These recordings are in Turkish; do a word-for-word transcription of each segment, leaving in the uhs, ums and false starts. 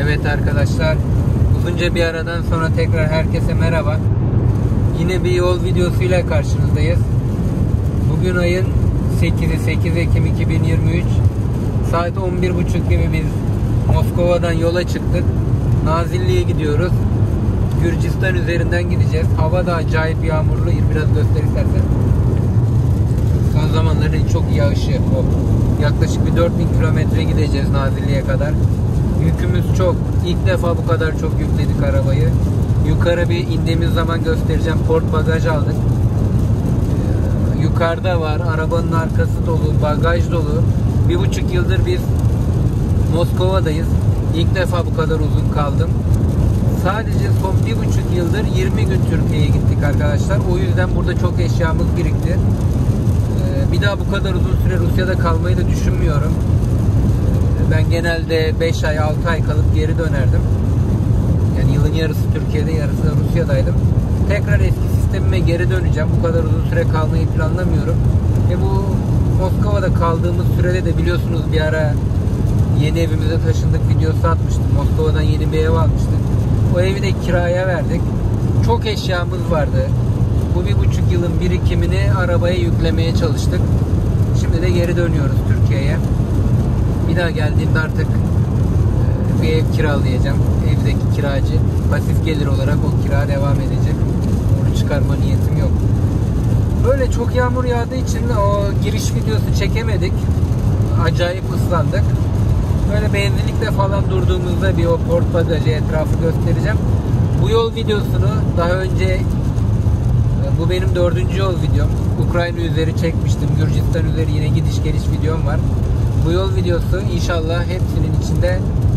Evet arkadaşlar, uzunca bir aradan sonra tekrar herkese merhaba. Yine bir yol videosuyla karşınızdayız. Bugün ayın sekizi, sekiz Ekim iki bin yirmi üç. Saat on bir buçuk gibi biz Moskova'dan yola çıktık. Nazilli'ye gidiyoruz. Gürcistan üzerinden gideceğiz. Hava da acayip yağmurlu. Biraz göster istersen. Son zamanların çok yağışı o. Yaklaşık bir dört bin kilometre gideceğiz Nazilli'ye kadar. Yükümüz çok. İlk defa bu kadar çok yükledik arabayı. Yukarı bir indiğimiz zaman göstereceğim. Port bagaj aldık. Ee, yukarıda var. Arabanın arkası dolu. Bagaj dolu. Bir buçuk yıldır biz Moskova'dayız. İlk defa bu kadar uzun kaldım. Sadece son bir buçuk yıldır yirmi gün Türkiye'ye gittik arkadaşlar. O yüzden burada çok eşyamız birikti. Ee, bir daha bu kadar uzun süre Rusya'da kalmayı da düşünmüyorum. Ben genelde beş ay altı ay kalıp geri dönerdim. Yani yılın yarısı Türkiye'de, yarısı da Rusya'daydım. Tekrar eski sistemime geri döneceğim. Bu kadar uzun süre kalmayı planlamıyorum. Ve bu Moskova'da kaldığımız sürede de biliyorsunuz bir ara yeni evimize taşındık videosu atmıştım. Moskova'dan yeni bir ev almıştık. O evi de kiraya verdik. Çok eşyamız vardı. Bu bir buçuk yılın birikimini arabaya yüklemeye çalıştık. Şimdi de geri dönüyoruz Türkiye'ye. Bir daha geldiğimde artık bir ev kiralayacağım. Evdeki kiracı pasif gelir olarak o kira devam edecek. Onu çıkarma niyetim yok. Böyle çok yağmur yağdığı için o giriş videosu çekemedik. Acayip ıslandık. Böyle benzinlikte falan durduğumuzda bir o port bagajı etrafı göstereceğim. Bu yol videosunu daha önce, bu benim dördüncü yol videom. Ukrayna üzeri çekmiştim. Gürcistan üzeri yine gidiş geliş videom var. Bu yol videosu inşallah hepsinin içinde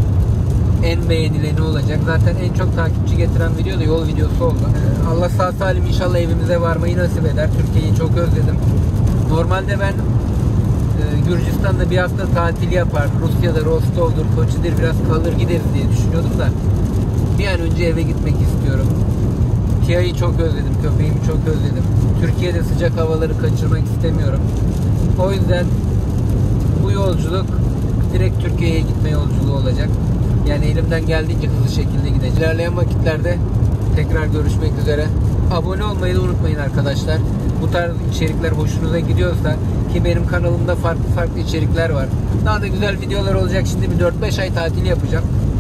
en beğenileni olacak. Zaten en çok takipçi getiren video da yol videosu oldu. Allah sağ salim inşallah evimize varmayı nasip eder. Türkiye'yi çok özledim. Normalde ben e, Gürcistan'da bir hafta tatil yapar. Rusya'da Rostov'dur, Koçi'dir biraz kalır gideriz diye düşünüyordum da bir an önce eve gitmek istiyorum. Kia'yı çok özledim, köpeğimi çok özledim. Türkiye'de sıcak havaları kaçırmak istemiyorum. O yüzden bu yolculuk direkt Türkiye'ye gitme yolculuğu olacak. Yani elimden geldiğince hızlı şekilde gideceğim. İlerleyen vakitlerde tekrar görüşmek üzere. Abone olmayı da unutmayın arkadaşlar. Bu tarz içerikler hoşunuza gidiyorsa, ki benim kanalımda farklı farklı içerikler var. Daha da güzel videolar olacak. Şimdi bir dört beş ay tatil yapacağım.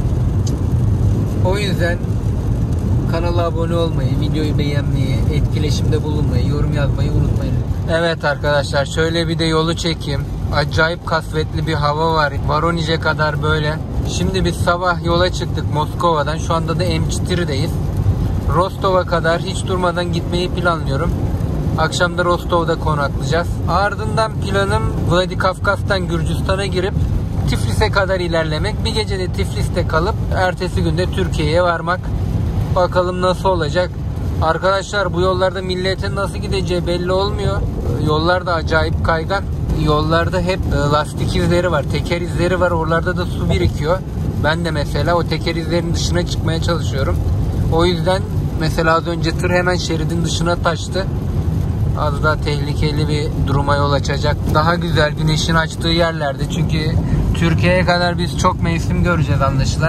O yüzden kanala abone olmayı, videoyu beğenmeyi, etkileşimde bulunmayı, yorum yazmayı unutmayın. Evet arkadaşlar, şöyle bir de yolu çekeyim. Acayip kasvetli bir hava var. Voronezh'e kadar böyle. Şimdi biz sabah yola çıktık Moskova'dan. Şu anda da M Çitir'deyiz. Rostov'a kadar hiç durmadan gitmeyi planlıyorum. Akşam da Rostov'da konaklayacağız. Ardından planım Vladikavkaz'dan Gürcistan'a girip Tiflis'e kadar ilerlemek. Bir gece de Tiflis'te kalıp ertesi günde Türkiye'ye varmak. Bakalım nasıl olacak. Arkadaşlar bu yollarda milletin nasıl gideceği belli olmuyor. Yollar da acayip kaygan. Yollarda hep lastik izleri var, teker izleri var. Oralarda da su birikiyor. Ben de mesela o teker izlerinin dışına çıkmaya çalışıyorum. O yüzden mesela az önce tır hemen şeridin dışına taştı. Az daha tehlikeli bir duruma yol açacak. Daha güzel güneşin açtığı yerlerde. Çünkü Türkiye'ye kadar biz çok mevsim göreceğiz anlaşılan.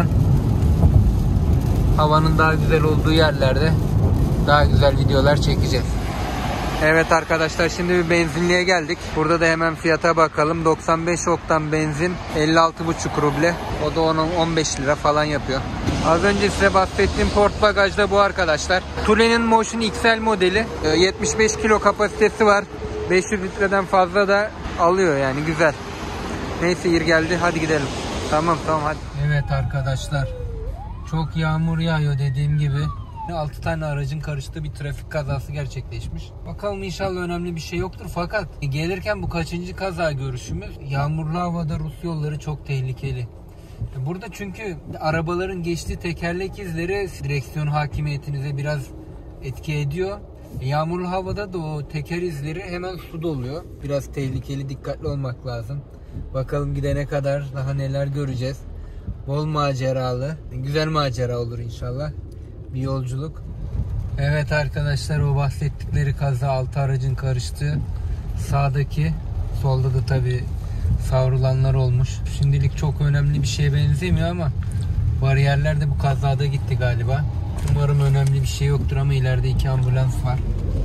Havanın daha güzel olduğu yerlerde daha güzel videolar çekeceğiz. Evet arkadaşlar, şimdi bir benzinliğe geldik. Burada da hemen fiyata bakalım. doksan beş oktan benzin elli altı buçuk ruble. O da on on beş lira falan yapıyor. Az önce size bahsettiğim port bagajda bu arkadaşlar. Tule'nin Motion X L modeli. yetmiş beş kilo kapasitesi var. beş yüz litreden fazla da alıyor yani, güzel. Neyse yer geldi, hadi gidelim. Tamam tamam hadi. Evet arkadaşlar, çok yağmur yağıyor dediğim gibi. altı tane aracın karıştığı bir trafik kazası gerçekleşmiş. Bakalım inşallah önemli bir şey yoktur. Fakat gelirken bu kaçıncı kaza görüşümüz? Yağmurlu havada Rus yolları çok tehlikeli. Burada çünkü arabaların geçtiği tekerlek izleri direksiyon hakimiyetinize biraz etki ediyor. Yağmurlu havada da o teker izleri hemen su doluyor. Biraz tehlikeli, dikkatli olmak lazım. Bakalım gidene kadar daha neler göreceğiz. Bol maceralı, güzel macera olur inşallah bir yolculuk. Evet arkadaşlar, o bahsettikleri kaza altı aracın karıştığı sağdaki, solda da tabi savrulanlar olmuş. Şimdilik çok önemli bir şeye benzemiyor ama Bariyerler de bu kazada gitti galiba. Umarım önemli bir şey yoktur ama ileride iki ambulans var.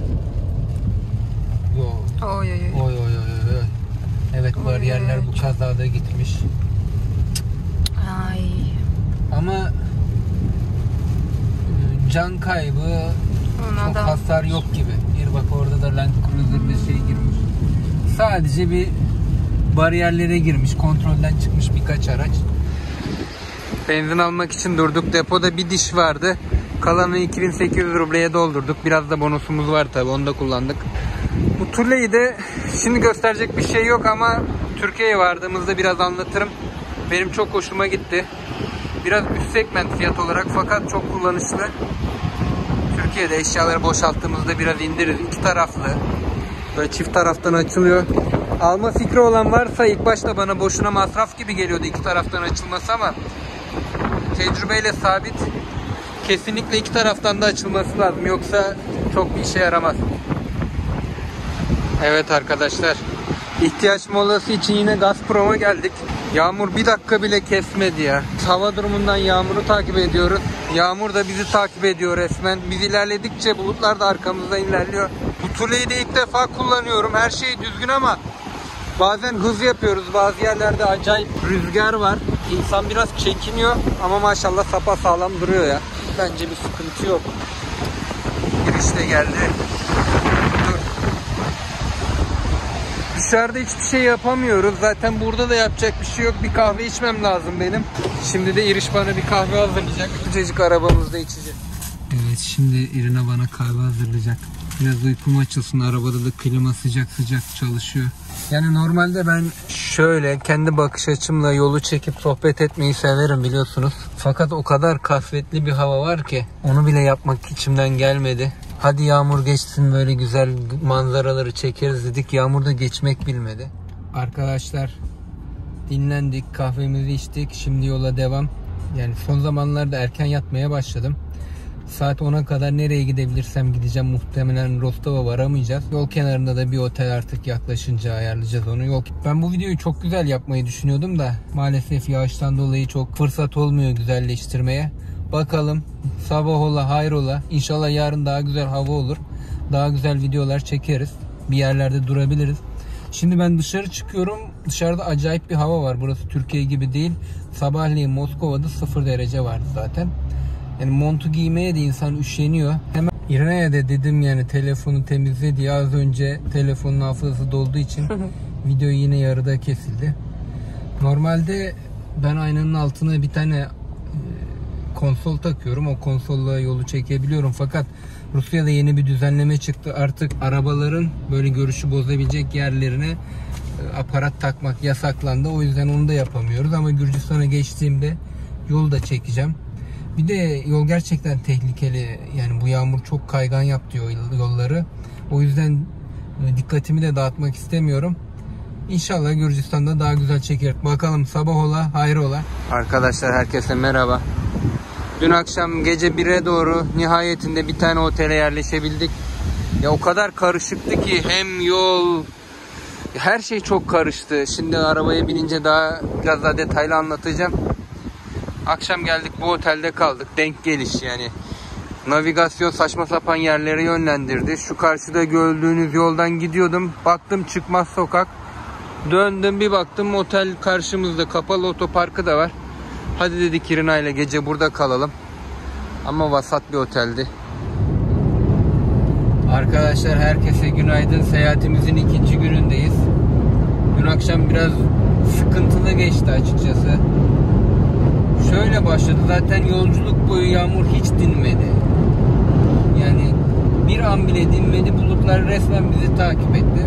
Yo. Oy oy oy. Oy oy oy oy. Evet, Oy, bariyerler oy, bu kazada gitmiş. Ay. Ama can kaybı Ona çok da hasar yok gibi. Bir bak, orada da Land Cruiser'da şey girmiş. Sadece bir bariyerlere girmiş, kontrolden çıkmış birkaç araç. Benzin almak için durduk. Depoda bir diş vardı. Kalanı iki bin sekiz yüz rubleye doldurduk. Biraz da bonusumuz var tabi, onu da kullandık. Bu turleyi de şimdi gösterecek bir şey yok ama Türkiye'ye vardığımızda biraz anlatırım. Benim çok hoşuma gitti. Biraz üst segment fiyat olarak fakat çok kullanışlı. Türkiye'de eşyaları boşalttığımızda biraz indiririz. İki taraflı. Böyle çift taraftan açılıyor. Alma fikri olan varsa ilk başta bana boşuna masraf gibi geliyordu iki taraftan açılması ama tecrübeyle sabit, kesinlikle iki taraftan da açılması lazım. Yoksa çok bir işe yaramaz. Evet arkadaşlar, ihtiyaç molası için yine Gazprom'a geldik. Yağmur bir dakika bile kesmedi ya. Hava durumundan yağmuru takip ediyoruz. Yağmur da bizi takip ediyor resmen. Biz ilerledikçe bulutlar da arkamızda ilerliyor. Bu turleyi de ilk defa kullanıyorum. Her şey düzgün ama bazen hız yapıyoruz. Bazı yerlerde acayip rüzgar var. İnsan biraz çekiniyor ama maşallah sapasağlam duruyor ya. Bence bir sıkıntı yok. Giriş de geldi. Dur. Dışarıda hiçbir şey yapamıyoruz. Zaten burada da yapacak bir şey yok. Bir kahve içmem lazım benim. Şimdi de İriş bana bir kahve hazırlayacak. Küçücük arabamızda içeceğiz. Evet, şimdi İrina bana kahve hazırlayacak. Biraz uykum açılsın. Arabada da klima sıcak sıcak çalışıyor. Yani normalde ben şöyle kendi bakış açımla yolu çekip sohbet etmeyi severim, biliyorsunuz. Fakat o kadar kasvetli bir hava var ki onu bile yapmak içimden gelmedi. Hadi yağmur geçsin, böyle güzel manzaraları çekeriz dedik. Yağmur da geçmek bilmedi. Arkadaşlar dinlendik, kahvemizi içtik. Şimdi yola devam. Yani son zamanlarda erken yatmaya başladım. Saat ona kadar nereye gidebilirsem gideceğim. Muhtemelen Rostov'a varamayacağız. Yol kenarında da bir otel artık yaklaşınca ayarlayacağız onu. Yol. Ben bu videoyu çok güzel yapmayı düşünüyordum da maalesef yağıştan dolayı çok fırsat olmuyor güzelleştirmeye. Bakalım, sabah ola hayrola. İnşallah yarın daha güzel hava olur. Daha güzel videolar çekeriz. Bir yerlerde durabiliriz. Şimdi ben dışarı çıkıyorum. Dışarıda acayip bir hava var. Burası Türkiye gibi değil. Sabahleyin Moskova'da sıfır derece vardı zaten. Yani montu giymeye de insan üşeniyor. Hemen İrene'ye de dedim yani telefonu temizle diye. Az önce telefonun hafızası dolduğu için video yine yarıda kesildi. Normalde ben aynanın altına bir tane konsol takıyorum. O konsolla yolu çekebiliyorum. Fakat Rusya'da yeni bir düzenleme çıktı. Artık arabaların böyle görüşü bozabilecek yerlerine aparat takmak yasaklandı. O yüzden onu da yapamıyoruz. Ama Gürcistan'a geçtiğimde yolu da çekeceğim. Bir de yol gerçekten tehlikeli. Yani bu yağmur çok kaygan yaptı yolları. O yüzden dikkatimi de dağıtmak istemiyorum. İnşallah Gürcistan'da daha güzel çeker. Bakalım, sabah ola hayrola. Arkadaşlar herkese merhaba. Dün akşam gece bire doğru nihayetinde bir tane otele yerleşebildik. Ya o kadar karışıktı ki hem yol, her şey çok karıştı. Şimdi arabaya binince daha biraz daha detaylı anlatacağım. Akşam geldik, bu otelde kaldık. Denk geliş yani. Navigasyon saçma sapan yerlere yönlendirdi. Şu karşıda gördüğünüz yoldan gidiyordum. Baktım çıkmaz sokak. Döndüm, bir baktım otel karşımızda, kapalı otoparkı da var. Hadi dedik İrina ile gece burada kalalım. Ama vasat bir oteldi. Arkadaşlar herkese günaydın. Seyahatimizin ikinci günündeyiz. Dün akşam biraz sıkıntılı geçti açıkçası. Şöyle başladı. Zaten yolculuk boyu yağmur hiç dinmedi. Yani bir an bile dinmedi. Bulutlar resmen bizi takip etti.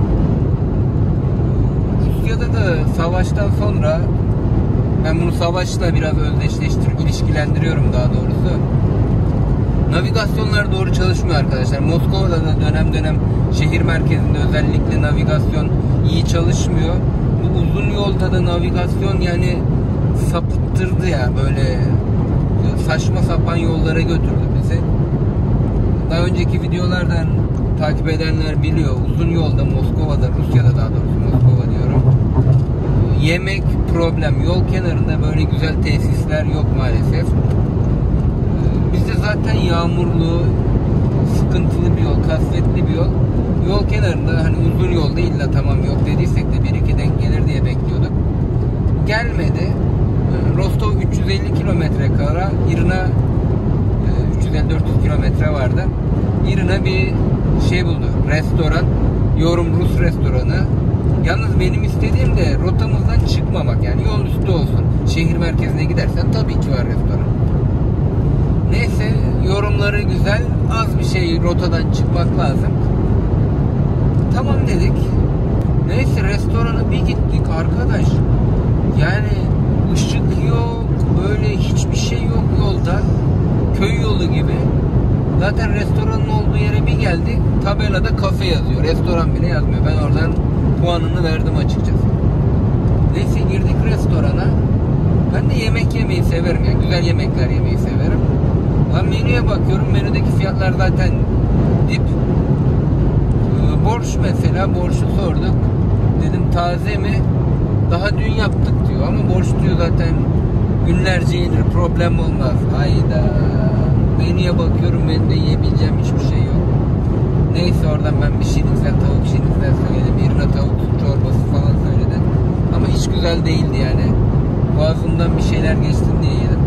Rusya'da da savaştan sonra, ben bunu savaşla biraz özdeşleştirip ilişkilendiriyorum daha doğrusu. Navigasyonlar doğru çalışmıyor arkadaşlar. Moskova'da da dönem dönem şehir merkezinde özellikle navigasyon iyi çalışmıyor. Bu uzun yolda da navigasyon yani sapıttırdı ya, böyle saçma sapan yollara götürdü bizi. Daha önceki videolardan takip edenler biliyor. Uzun yolda Moskova'da, Rusya'da daha doğrusu Moskova diyorum, Yemek problem. Yol kenarında böyle güzel tesisler yok maalesef. Bizde zaten yağmurlu, sıkıntılı bir yol, kasvetli bir yol. Yol kenarında hani uzun yolda illa tamam yok dediysek de bir iki denk gelir diye bekliyorduk. Gelmedi. Rostov üç yüz elli kilometre kara, İrna üç yüz elli dört yüz kilometre vardı. İrna bir şey buldu. Restoran. Yorum Rus restoranı. Yalnız benim istediğim de rotamızdan çıkmamak, yani yol üstü olsun. Şehir merkezine gidersen tabii ki var restoran. Neyse, yorumları güzel. Az bir şey rotadan çıkmak lazım. Tamam dedik. Neyse, restorana bir gittik arkadaş. Yani ışık yok, böyle hiçbir şey yok yolda. Köy yolu gibi. Zaten restoranın olduğu yere bir geldik. Tabelada kafe yazıyor. Restoran bile yazmıyor. Ben oradan puanını verdim açıkçası. Neyse, girdik restorana. Ben de yemek yemeyi severim. Yani güzel yemekler yemeyi severim. Ben menüye bakıyorum. Menüdeki fiyatlar zaten dip. Borş mesela. Borşu sorduk. Dedim taze mi? Daha dün yaptık diyor. Ama borç diyor zaten günlerce yenir. Problem olmaz. Hayda. Menüye bakıyorum. Menüde yiyebileceğim hiçbir şey yok. Neyse, oradan ben bir şinitzel tavuk şinitzel söyledim. İrna tavuk çorbası falan söyledim. Ama hiç güzel değildi yani. Boğazımdan bir şeyler geçsin diye yedim.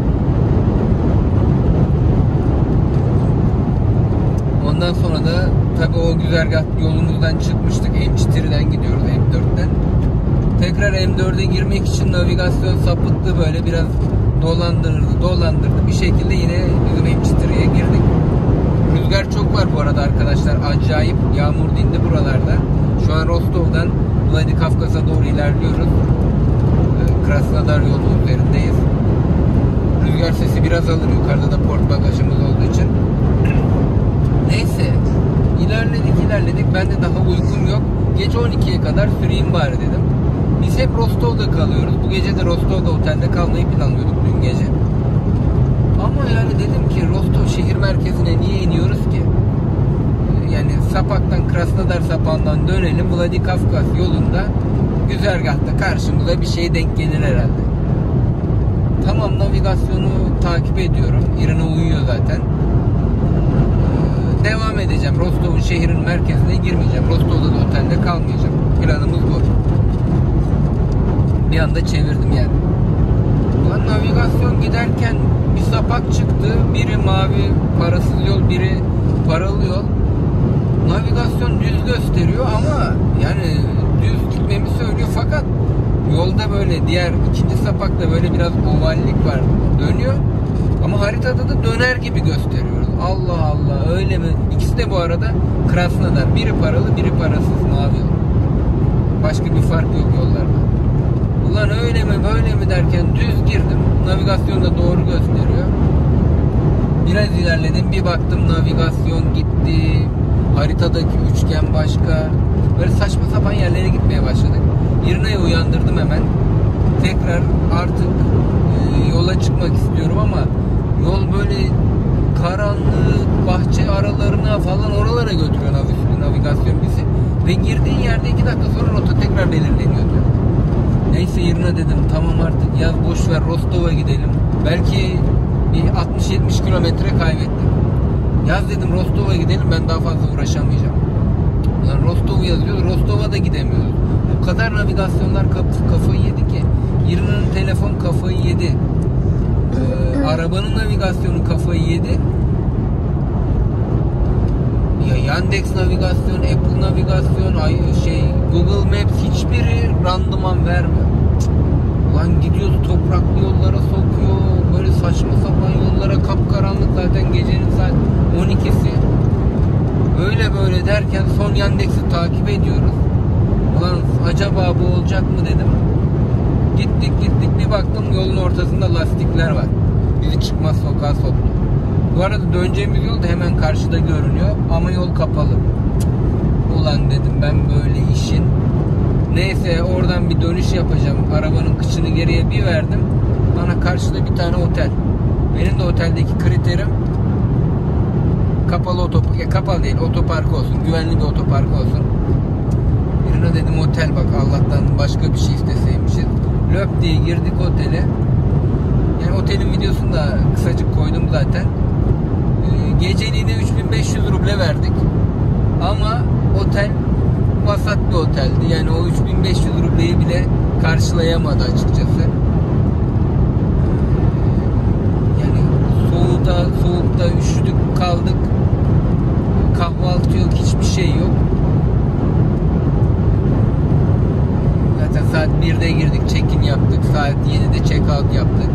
Ondan sonra da tabii o güzergah yolumuzdan çıkmıştık. M Çitiri'den gidiyoruz, M dörtten. Tekrar M dörde girmek için navigasyon sapıttı, böyle biraz dolandırdı, dolandırdı. Bir şekilde yine bizim M Çitiri'ye girdik. Rüzgar çok var bu arada arkadaşlar. Acayip yağmur dindi buralarda. Şu an Rostov'dan Vladikavkaz'a doğru ilerliyoruz. Krasnodar yolu üzerindeyiz. Rüzgar sesi biraz alır. Yukarıda da port bagajımız olduğu için. Neyse. İlerledik ilerledik. Ben de daha uykum yok. Gece on ikiye kadar süreyim bari dedim. Biz hep Rostov'da kalıyoruz. Bu gece de Rostov'da otelde kalmayı planlıyorduk dün gece. Ama yani dedim ki Rostov şehir merkezine niye iniyoruz ki? Yani Sapak'tan, Krasnodar sapağından dönelim. Vladikavkaz yolunda güzergahta karşımıza bir şey denk gelir herhalde. Tamam, navigasyonu takip ediyorum. İrina uyuyor zaten. Ee, devam edeceğim. Rostov'un şehrin merkezine girmeyeceğim. Rostov'da da otelde kalmayacağım. Planımız bu. Bir anda çevirdim yani. Ulan navigasyon giderken bir sapak çıktı. Biri mavi parasız yol, biri paralı yol. Navigasyon düz gösteriyor ama yani düz gitmemi söylüyor, fakat yolda böyle diğer ikinci sapakta böyle biraz ovallik var, dönüyor ama haritada da döner gibi gösteriyoruz. Allah Allah, öyle mi? İkisi de bu arada Krasnodar, biri paralı biri parasız mavi yol. Başka bir fark yok yollarda. Ulan öyle mi böyle mi derken düz girdim, navigasyonda doğru gösteriyor. Biraz ilerledim, bir baktım navigasyon gitti. Haritadaki üçgen başka. Böyle saçma sapan yerlere gitmeye başladık. İrna'yı uyandırdım hemen. Tekrar artık e, yola çıkmak istiyorum ama yol böyle karanlık, bahçe aralarına falan, oralara götürüyor navigasyon bizi. Ve girdiğin yerde iki dakika sonra rota tekrar belirleniyor diyor. Neyse İrna dedim, tamam artık yaz boş ver, Rostov'a gidelim. Belki bir altmış yetmiş kilometre kaybettim. Yaz dedim, Rostov'a gidelim, ben daha fazla uğraşamayacağım. Lan Rostov yazıyor, Rostov'a da gidemiyoruz. Bu kadar navigasyonlar kaf- kafayı yedi ki. İrna'nın telefon kafayı yedi. Ee, arabanın navigasyonu kafayı yedi. Ya Yandex navigasyon, Apple navigasyon, ay şey Google Maps, hiçbiri randıman vermiyor. Cık. Lan gidiyoruz, topraklı yollara sokuyor. Böyle saçma sapan yollara, kapkaranlık zaten gecenin saat on ikisi. Öyle böyle derken son Yandex'i takip ediyoruz. Ulan acaba bu olacak mı dedim. Gittik gittik bir baktım yolun ortasında lastikler var. Bizi çıkmaz sokağa soktu. Bu arada döneceğimiz yol da hemen karşıda görünüyor ama yol kapalı. Ulan dedim ben böyle işin. Neyse oradan bir dönüş yapacağım. Arabanın kıçını geriye bir verdim. Bana karşıda bir tane otel. Benim de oteldeki kriterim kapalı otopark, ya kapalı değil, otopark olsun, güvenli bir otopark olsun. Birine dedim otel, bak Allah'tan başka bir şey isteseymişiz. Löp diye girdik otele. Yani otelin videosunu da kısacık koydum zaten. Ee, geceliğine üç bin beş yüz ruble verdik. Ama otel vasat bir oteldi. Yani o üç bin beş yüz rubleyi bile karşılayamadı açıkçası. Yani soğukta, soğukta üşüdük kaldık. Kahvaltı yok, hiçbir şey yok. Zaten saat birde girdik, check-in yaptık. Saat yedide check-out yaptık.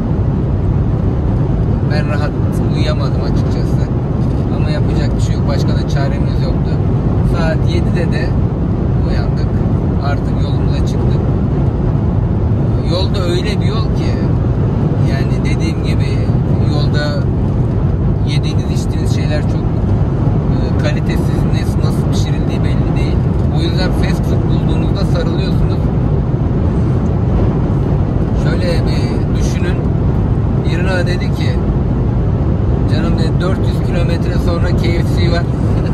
Ben rahat uyuyamadım açıkçası. Ama yapacak bir şey yok. Başka da çaremiz yoktu. Saat yedide de uyandık. Artık yolumuza çıktık. Yolda öyle bir yol ki, yani dediğim gibi yolda yediğiniz içtiğiniz şeyler çok e, kalitesiz, nasıl pişirildiği belli değil. O yüzden fast food bulduğunuzda sarılıyorsunuz. Şöyle bir düşünün. Birine dedi ki, canım dedi, dört yüz kilometre sonra K F C var.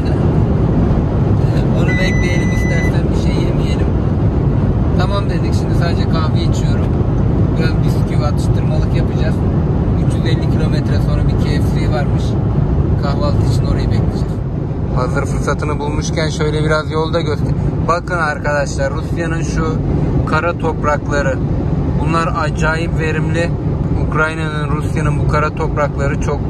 Onu bekleyelim, istersen bir şey yemeyelim. Tamam dedik, şimdi sadece kahve içiyorum. Biraz bisküvi atıştırmalık yapacağız. üç yüz elli kilometre sonra bir K F C varmış. Kahvaltı için orayı bekleyeceğiz. Hazır fırsatını bulmuşken şöyle biraz yolda göster. Bakın arkadaşlar, Rusya'nın şu kara toprakları. Bunlar acayip verimli. Ukrayna'nın, Rusya'nın bu kara toprakları çok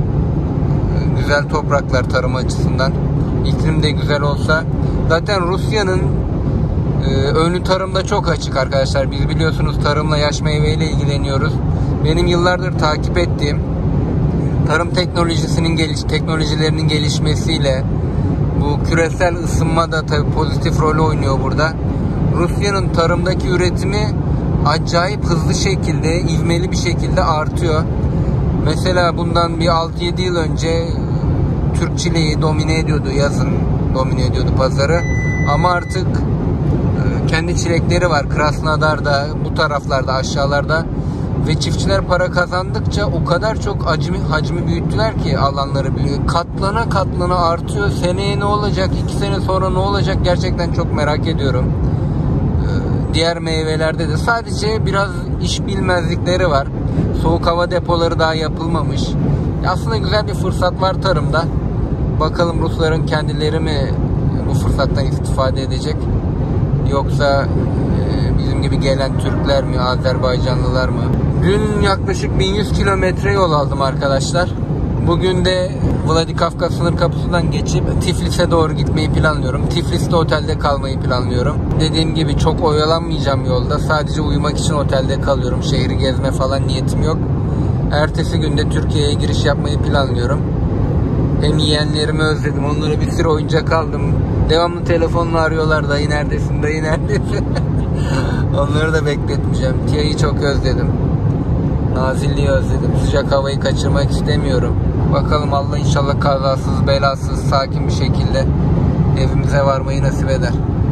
güzel topraklar tarım açısından. İklim de güzel olsa. Zaten Rusya'nın e, önü tarımda çok açık arkadaşlar. Biz biliyorsunuz tarımla, yaş meyveyle ilgileniyoruz. Benim yıllardır takip ettiğim, tarım teknolojisinin geliş, teknolojilerinin gelişmesiyle bu küresel ısınma da tabii pozitif rolü oynuyor burada. Rusya'nın tarımdaki üretimi acayip hızlı şekilde, ivmeli bir şekilde artıyor. Mesela bundan bir altı yedi yıl önce Türk çileği domine ediyordu, yazın domine ediyordu pazarı. Ama artık kendi çilekleri var Krasnodar'da, bu taraflarda, aşağılarda. Ve çiftçiler para kazandıkça o kadar çok hacmi, hacmi büyüttüler ki alanları biliyor. Katlana katlana artıyor. Seneye ne olacak? iki sene sonra ne olacak? Gerçekten çok merak ediyorum. Ee, diğer meyvelerde de sadece biraz iş bilmezlikleri var. Soğuk hava depoları daha yapılmamış. Aslında güzel bir fırsat var tarımda. Bakalım Rusların kendileri mi bu fırsattan istifade edecek? Yoksa e, bizim gibi gelen Türkler mi, Azerbaycanlılar mı? Dün yaklaşık bin yüz kilometre yol aldım arkadaşlar. Bugün de Vladikavkaz sınır kapısından geçip Tiflis'e doğru gitmeyi planlıyorum. Tiflis'te otelde kalmayı planlıyorum. Dediğim gibi çok oyalanmayacağım yolda. Sadece uyumak için otelde kalıyorum. Şehri gezme falan niyetim yok. Ertesi günde Türkiye'ye giriş yapmayı planlıyorum. Hem yeğenlerimi özledim. Onlara bir sürü oyuncak aldım. Devamlı telefonla arıyorlar. Dayı neredesin? Dayı neredesin? Onları da bekletmeyeceğim. Tia'yı çok özledim. Nazilli'yi özledim. Sıcak havayı kaçırmak istemiyorum. Bakalım, Allah inşallah kazasız belasız sakin bir şekilde evimize varmayı nasip eder.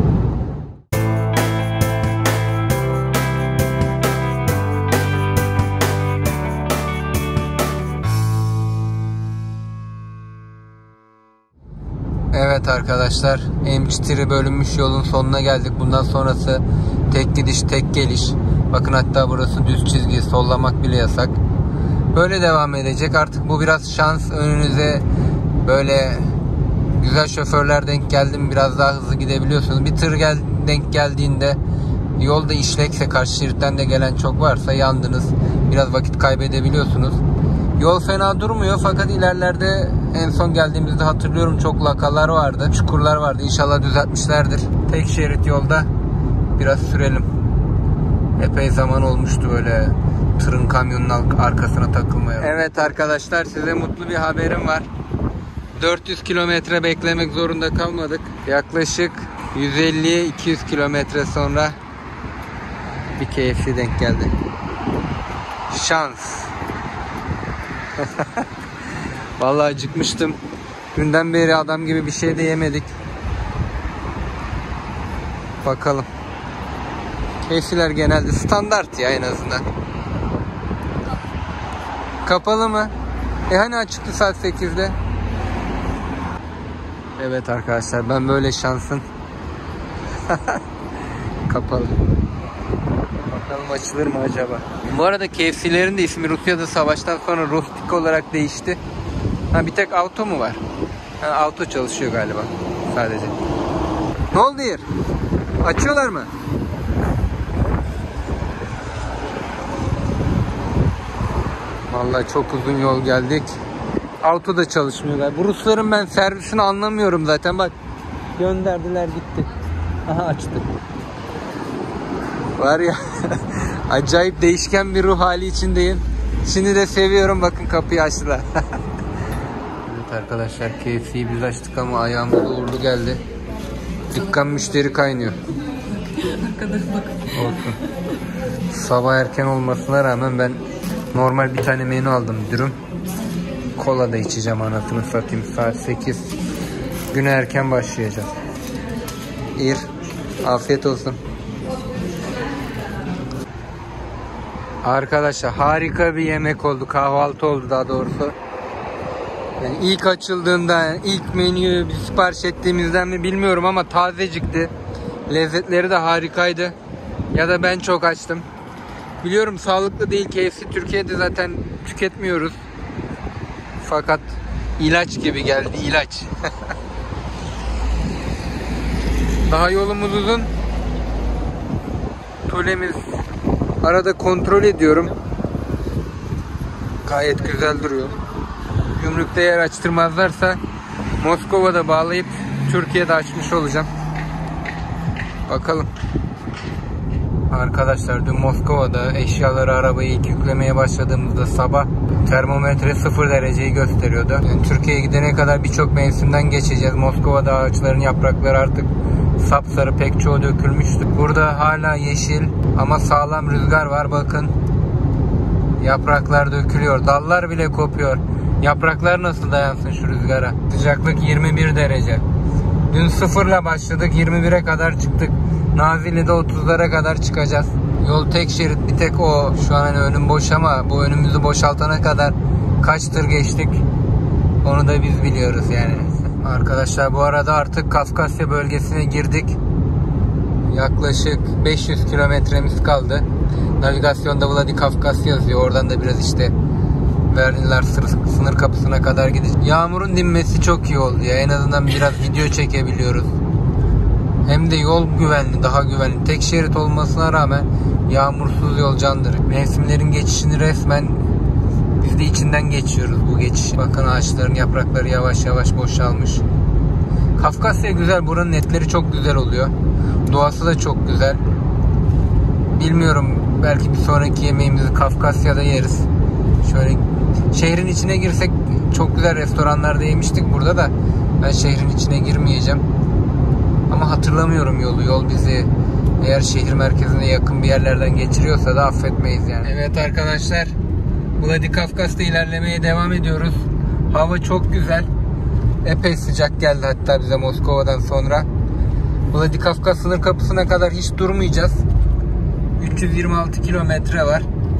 Evet arkadaşlar, M G T bölünmüş yolun sonuna geldik. Bundan sonrası tek gidiş tek geliş. Bakın hatta burası düz çizgi, sollamak bile yasak. Böyle devam edecek. Artık bu biraz şans. Önünüze böyle güzel şoförler denk geldi mi biraz daha hızlı gidebiliyorsunuz. Bir tır gel, denk geldiğinde, yolda işlekse, karşı şeritten de gelen çok varsa yandınız. Biraz vakit kaybedebiliyorsunuz. Yol fena durmuyor fakat ilerlerde, en son geldiğimizde hatırlıyorum, çok lakalar vardı, çukurlar vardı. İnşallah düzeltmişlerdir. Tek şerit yolda biraz sürelim. Epey zaman olmuştu böyle tırın, kamyonun arkasına takılmaya. Evet arkadaşlar, size mutlu bir haberim var. dört yüz kilometre beklemek zorunda kalmadık. Yaklaşık yüz elli iki yüz kilometre sonra bir K F C denk geldi. Şans. Vallahi acıkmıştım. Dünden beri adam gibi bir şey de yemedik. Bakalım. K F C'ler genelde standart ya, en azından. Kapalı mı? E hani açıktı saat sekizde? Evet arkadaşlar, ben böyle şansın. Kapalı. Bakalım açılır mı acaba? Bu arada K F C'lerin de ismi Rusya'da savaştan sonra Rostik olarak değişti. Ha, bir tek auto mu var? Ha, auto çalışıyor galiba sadece. Ne oldu yer? Açıyorlar mı? Vallahi çok uzun yol geldik. Auto da çalışmıyorlar. Bu Rusların ben servisini anlamıyorum zaten. Bak gönderdiler gitti. Aha açtı. Var ya acayip değişken bir ruh hali içindeyim. Şimdi de seviyorum, bakın kapıyı açtılar. Evet arkadaşlar, K F C'yi biz açtık ama ayağımıza uğurlu geldi. Dükkan müşteri kaynıyor. Olsun. Sabah erken olmasına rağmen ben normal bir tane menü aldım, dürüm. Kola da içeceğim, anasını satayım. Saat sekiz. Güne erken başlayacağım. İr, afiyet olsun. Arkadaşlar harika bir yemek oldu. Kahvaltı oldu daha doğrusu. Yani ilk açıldığında, ilk menüyü biz sipariş ettiğimizden mi bilmiyorum ama tazecikti. Lezzetleri de harikaydı. Ya da ben çok açtım. Biliyorum sağlıklı değil, K F C Türkiye'de zaten tüketmiyoruz. Fakat ilaç gibi geldi, ilaç. Daha yolumuz uzun. Tulemiz arada kontrol ediyorum. Gayet güzel duruyor. Gümrükte yer açtırmazlarsa Moskova'da bağlayıp Türkiye'de açmış olacağım. Bakalım. Arkadaşlar dün Moskova'da eşyaları arabaya ilk yüklemeye başladığımızda sabah termometre sıfır dereceyi gösteriyordu. Yani Türkiye'ye gidene kadar birçok mevsimden geçeceğiz. Moskova'da ağaçların yaprakları artık sapsarı, pek çoğu dökülmüştü. Burada hala yeşil ama sağlam rüzgar var, bakın. Yapraklar dökülüyor, dallar bile kopuyor. Yapraklar nasıl dayansın şu rüzgara? Sıcaklık yirmi bir derece. Dün sıfırla başladık, yirmi bire kadar çıktık. Nazilli'de otuzlara kadar çıkacağız. Yol tek şerit, bir tek o. Şu an hani önüm boş ama bu önümüzü boşaltana kadar kaç tır geçtik onu da biz biliyoruz yani. Arkadaşlar bu arada artık Kafkasya bölgesine girdik. Yaklaşık beş yüz kilometremiz kaldı. Navigasyonda Vladikavkaz yazıyor. Oradan da biraz işte Verniler sınır kapısına kadar gideceğiz. Yağmurun dinmesi çok iyi oldu ya. En azından biraz video çekebiliyoruz. Hem de yol güvenli, daha güvenli. Tek şerit olmasına rağmen yağmursuz yol candır. Mevsimlerin geçişini resmen biz de içinden geçiyoruz bu geçiş. Bakın ağaçların yaprakları yavaş yavaş boşalmış. Kafkasya güzel. Buranın etleri çok güzel oluyor. Doğası da çok güzel. Bilmiyorum, belki bir sonraki yemeğimizi Kafkasya'da yeriz. Şöyle şehrin içine girsek çok güzel restoranlarda yemiştik burada da. Ben şehrin içine girmeyeceğim. Ama hatırlamıyorum yolu. Yol bizi eğer şehir merkezine yakın bir yerlerden geçiriyorsa da affetmeyiz yani. Evet arkadaşlar, Vladikavkaz'da ilerlemeye devam ediyoruz. Hava çok güzel. Epey sıcak geldi hatta bize Moskova'dan sonra. Vladikavkaz sınır kapısına kadar hiç durmayacağız. üç yüz yirmi altı kilometre var.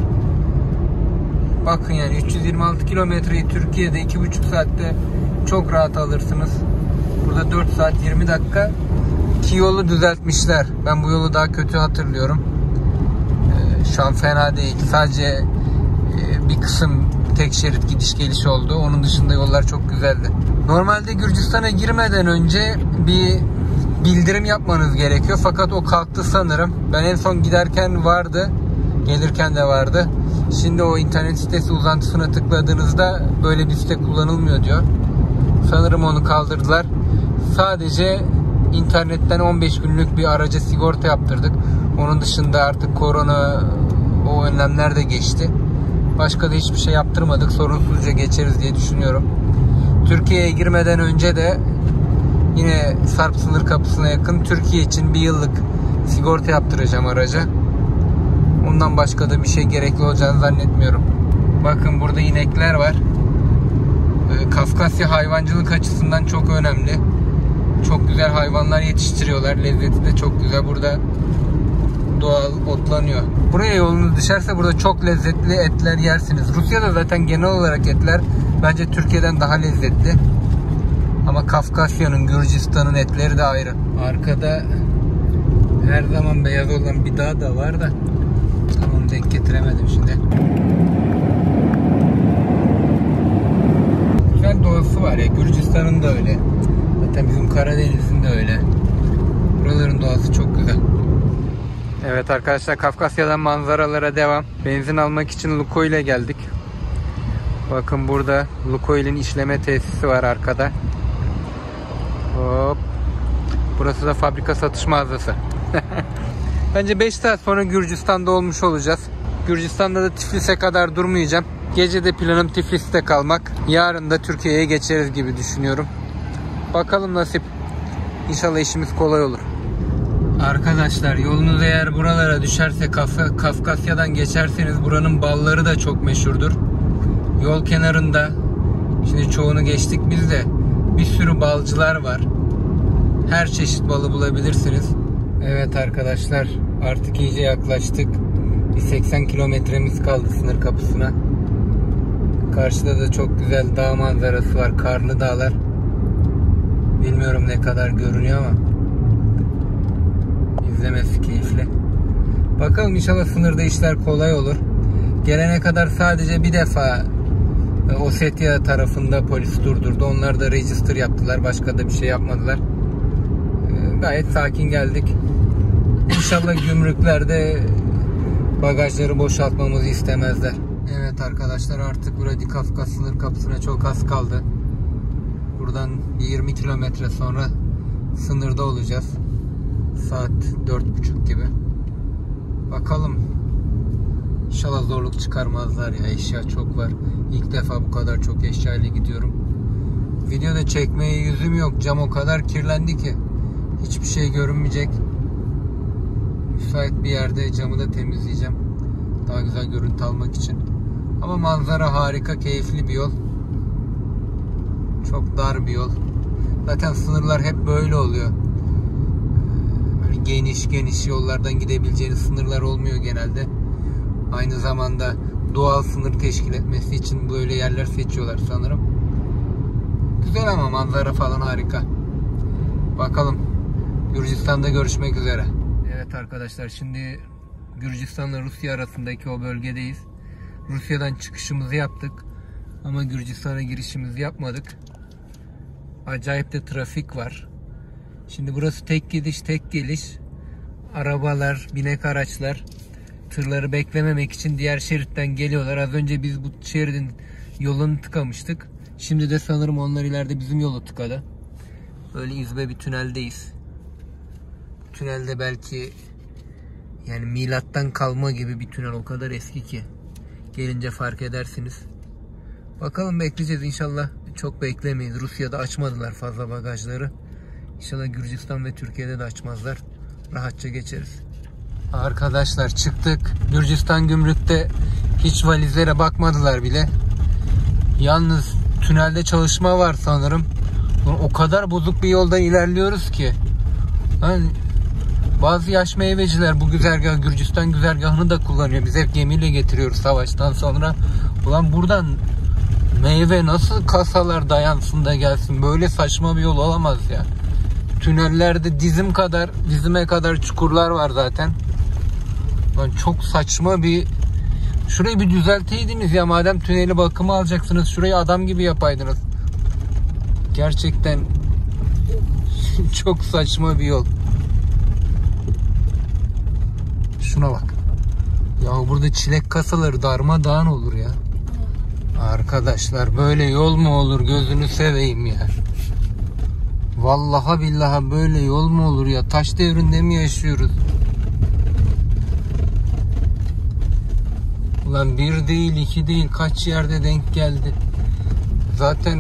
Bakın yani üç yüz yirmi altı kilometreyi Türkiye'de iki buçuk saatte çok rahat alırsınız. Burada dört saat yirmi dakika. Ki yolu düzeltmişler. Ben bu yolu daha kötü hatırlıyorum. Ee, şu an fena değil. Sadece e, bir kısım tek şerit gidiş geliş oldu. Onun dışında yollar çok güzeldi. Normalde Gürcistan'a girmeden önce bir bildirim yapmanız gerekiyor. Fakat o kalktı sanırım. Ben en son giderken vardı. Gelirken de vardı. Şimdi o internet sitesi uzantısına tıkladığınızda böyle bir site kullanılmıyor diyor. Sanırım onu kaldırdılar. Sadece internetten on beş günlük bir araca sigorta yaptırdık. Onun dışında artık korona, o önlemler de geçti. Başka da hiçbir şey yaptırmadık. Sorunsuzca geçeriz diye düşünüyorum. Türkiye'ye girmeden önce de yine Sarp sınır kapısına yakın Türkiye için bir yıllık sigorta yaptıracağım araca. Ondan başka da bir şey gerekli olacağını zannetmiyorum. Bakın burada inekler var. Kafkasya hayvancılık açısından çok önemli. Çok güzel hayvanlar yetiştiriyorlar. Lezzeti de çok güzel. Burada doğal otlanıyor. Buraya yolunuz düşerse burada çok lezzetli etler yersiniz. Rusya'da zaten genel olarak etler bence Türkiye'den daha lezzetli. Ama Kafkasya'nın, Gürcistan'ın etleri de ayrı. Arkada her zaman beyaz olan bir dağ da var da Tamam, denk getiremedim şimdi. Güzel doğası var ya. Gürcistan'ın da öyle. Zaten bizim Karadeniz'in de öyle. Buraların doğası çok güzel. Evet arkadaşlar, Kafkasya'dan manzaralara devam. Benzin almak için Lukoil'e geldik. Bakın burada Lukoil'in işleme tesisi var arkada. Hop. Burası da fabrika satış mağazası. Bence beş saat sonra Gürcistan'da olmuş olacağız. Gürcistan'da da Tiflis'e kadar durmayacağım. Gece de planım Tiflis'te kalmak. Yarın da Türkiye'ye geçeriz gibi düşünüyorum. Bakalım nasip. İnşallah işimiz kolay olur. Arkadaşlar, yolunuz eğer buralara düşerse, Kaf Kafkasya'dan geçerseniz, buranın balları da çok meşhurdur. Yol kenarında, şimdi çoğunu geçtik biz de, bir sürü balcılar var. Her çeşit balı bulabilirsiniz. Evet arkadaşlar, artık iyice yaklaştık. Bir seksen kilometremiz kaldı sınır kapısına. Karşıda da çok güzel dağ manzarası var. Karlı dağlar. Bilmiyorum ne kadar görünüyor ama izlemesi keyifli. Bakalım, inşallah sınırda işler kolay olur. Gelene kadar sadece bir defa Ossetya tarafında polis durdurdu. Onlar da register yaptılar. Başka da bir şey yapmadılar. Gayet sakin geldik. İnşallah gümrüklerde bagajları boşaltmamızı istemezler. Evet arkadaşlar, artık Vladikavkaz sınır kapısına çok az kaldı. Buradan yirmi kilometre sonra sınırda olacağız. Saat dört buçuk gibi. Bakalım. İnşallah zorluk çıkarmazlar ya. Eşya çok var. İlk defa bu kadar çok eşyayla gidiyorum. Videoda çekmeye yüzüm yok. Cam o kadar kirlendi ki hiçbir şey görünmeyecek. Müsait bir yerde camı da temizleyeceğim. Daha güzel görüntü almak için. Ama manzara harika, keyifli bir yol. Çok dar bir yol. Zaten sınırlar hep böyle oluyor. Böyle geniş geniş yollardan gidebileceğiniz sınırlar olmuyor genelde. Aynı zamanda doğal sınır teşkil etmesi için böyle yerler seçiyorlar sanırım. Güzel ama manzara falan harika. Bakalım. Gürcistan'da görüşmek üzere. Evet arkadaşlar, şimdi Gürcistan'la Rusya arasındaki o bölgedeyiz. Rusya'dan çıkışımızı yaptık ama Gürcistan'a girişimizi yapmadık. Acayip de trafik var. Şimdi burası tek gidiş tek geliş. Arabalar, binek araçlar tırları beklememek için diğer şeritten geliyorlar. Az önce biz bu şeridin yolunu tıkamıştık. Şimdi de sanırım onlar ileride bizim yolu tıkadı. Böyle izbe bir tüneldeyiz. Tünelde belki yani milattan kalma gibi bir tünel, o kadar eski ki. Gelince fark edersiniz. Bakalım, bekleyeceğiz inşallah. Çok beklemeyiz. Rusya'da açmadılar fazla bagajları. İnşallah Gürcistan ve Türkiye'de de açmazlar. Rahatça geçeriz. Arkadaşlar, çıktık. Gürcistan gümrükte hiç valizlere bakmadılar bile. Yalnız tünelde çalışma var sanırım. O kadar bozuk bir yoldan ilerliyoruz ki. Yani bazı yaş meyveciler bu güzergah, Gürcistan güzergahını da kullanıyor. Biz hep gemiyle getiriyoruz savaştan sonra. Ulan buradan meyve nasıl kasalar dayansın da gelsin? Böyle saçma bir yol olamaz ya. Tünellerde dizim kadar, dizime kadar çukurlar var zaten. Lan çok saçma bir... Şurayı bir düzelteydiniz ya, madem tüneli bakımı alacaksınız. Şurayı adam gibi yapaydınız. Gerçekten çok saçma bir yol. Şuna bak. Ya burada çilek kasaları darmadağın olur ya. Arkadaşlar, böyle yol mu olur, gözünü seveyim ya. Vallahi billahi böyle yol mu olur ya? Taş devrinde mi yaşıyoruz? Ulan bir değil, iki değil, kaç yerde denk geldi. Zaten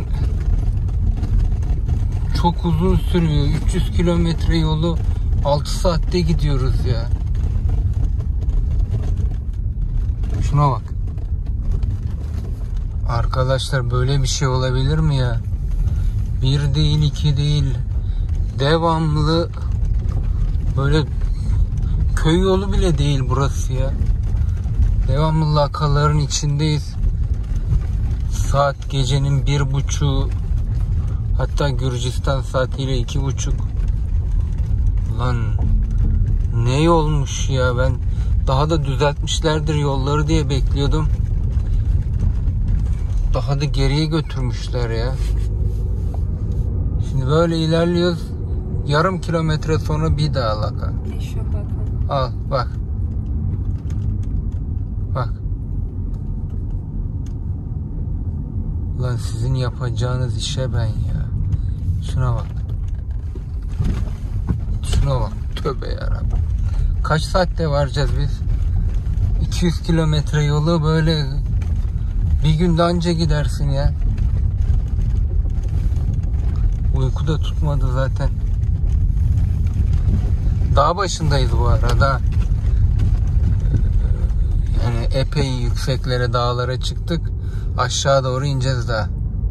çok uzun sürüyor. üç yüz kilometre yolu altı saatte gidiyoruz ya. Şuna bak. Arkadaşlar, böyle bir şey olabilir mi ya? Bir değil, iki değil. Devamlı böyle köy yolu bile değil burası ya. Devamlı lakaların içindeyiz. Saat gecenin bir buçuğu. Hatta Gürcistan saatiyle iki buçuk. Lan ne yolmuş ya, ben Daha da düzeltmişlerdir yolları diye bekliyordum. Daha da geriye götürmüşler ya. Şimdi böyle ilerliyoruz. Yarım kilometre sonra bir daha laka. Şu bakın. Al bak. Bak. Lan sizin yapacağınız işe ben ya. Şuna bak. Şuna bak. Tövbe yarabbim. Kaç saatte varacağız biz? iki yüz kilometre yolu böyle bir günde anca gidersin ya. Uyku da tutmadı zaten. Dağ başındayız bu arada. Yani epey yükseklere, dağlara çıktık. Aşağı doğru ineceğiz daha.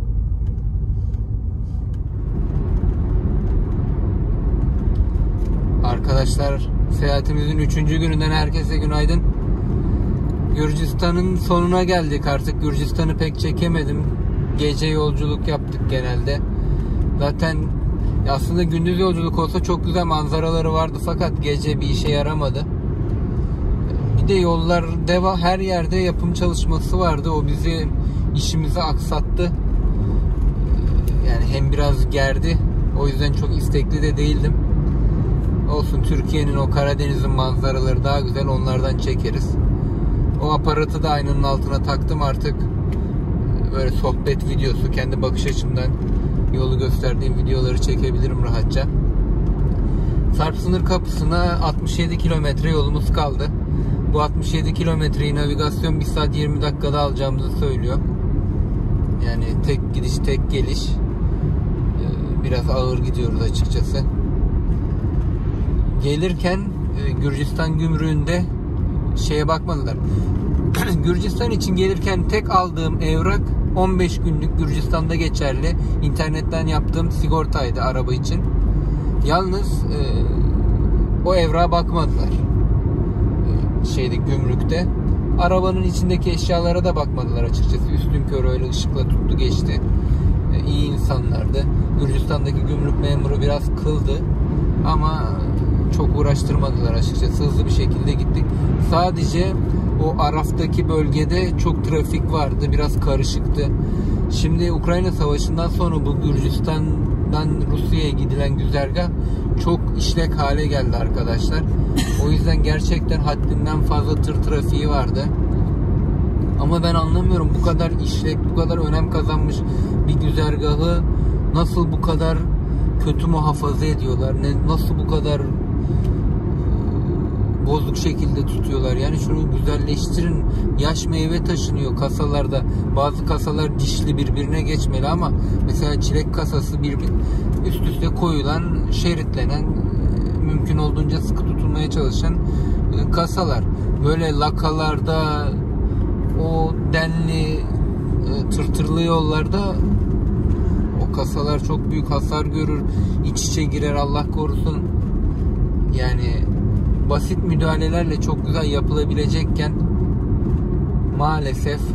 Arkadaşlar, seyahatimizin üçüncü gününden herkese günaydın. Gürcistan'ın sonuna geldik artık. Gürcistan'ı pek çekemedim. Gece yolculuk yaptık genelde. Zaten aslında gündüz yolculuk olsa çok güzel manzaraları vardı fakat gece bir işe yaramadı. Bir de yollar deva, her yerde yapım çalışması vardı. O bizi işimizi aksattı. Yani hem biraz gerdi. O yüzden çok istekli de değildim. Olsun, Türkiye'nin o Karadeniz'in manzaraları daha güzel, onlardan çekeriz. O aparatı da aynanın altına taktım artık. Böyle sohbet videosu, kendi bakış açımdan yolu gösterdiğim videoları çekebilirim rahatça. Sarp sınır kapısına altmış yedi kilometre yolumuz kaldı. Bu altmış yedi kilometreyi navigasyon bir saat yirmi dakikada alacağımızı söylüyor. Yani tek gidiş tek geliş. Biraz ağır gidiyoruz açıkçası. Gelirken Gürcistan gümrüğünde şeye bakmadılar. Gürcistan için gelirken tek aldığım evrak on beş günlük Gürcistan'da geçerli İnternetten yaptığım sigortaydı araba için. Yalnız e, o evrağa bakmadılar. E, şeyde gümrükte. Arabanın içindeki eşyalara da bakmadılar açıkçası. Üstünkörü öyle ışıkla tuttu geçti. E, iyi insanlardı. Gürcistan'daki gümrük memuru biraz kıldı. Ama çok uğraştırmadılar açıkçası. Hızlı bir şekilde gittik. Sadece o Araf'taki bölgede çok trafik vardı. Biraz karışıktı. Şimdi Ukrayna Savaşı'ndan sonra bu Gürcistan'dan Rusya'ya gidilen güzergah çok işlek hale geldi arkadaşlar. O yüzden gerçekten haddinden fazla tır trafiği vardı. Ama ben anlamıyorum, bu kadar işlek, bu kadar önem kazanmış bir güzergahı nasıl bu kadar kötü muhafaza ediyorlar? Ne, nasıl bu kadar bozuk şekilde tutuyorlar? Yani şunu güzelleştirin. Yaş meyve taşınıyor kasalarda. Bazı kasalar dişli, birbirine geçmeli ama mesela çilek kasası bir üst üste koyulan, şeritlenen, mümkün olduğunca sıkı tutulmaya çalışan kasalar. Böyle lakalarda, o denli tırtırlı yollarda o kasalar çok büyük hasar görür. İç içe girer, Allah korusun. Yani basit müdahalelerle çok güzel yapılabilecekken maalesef,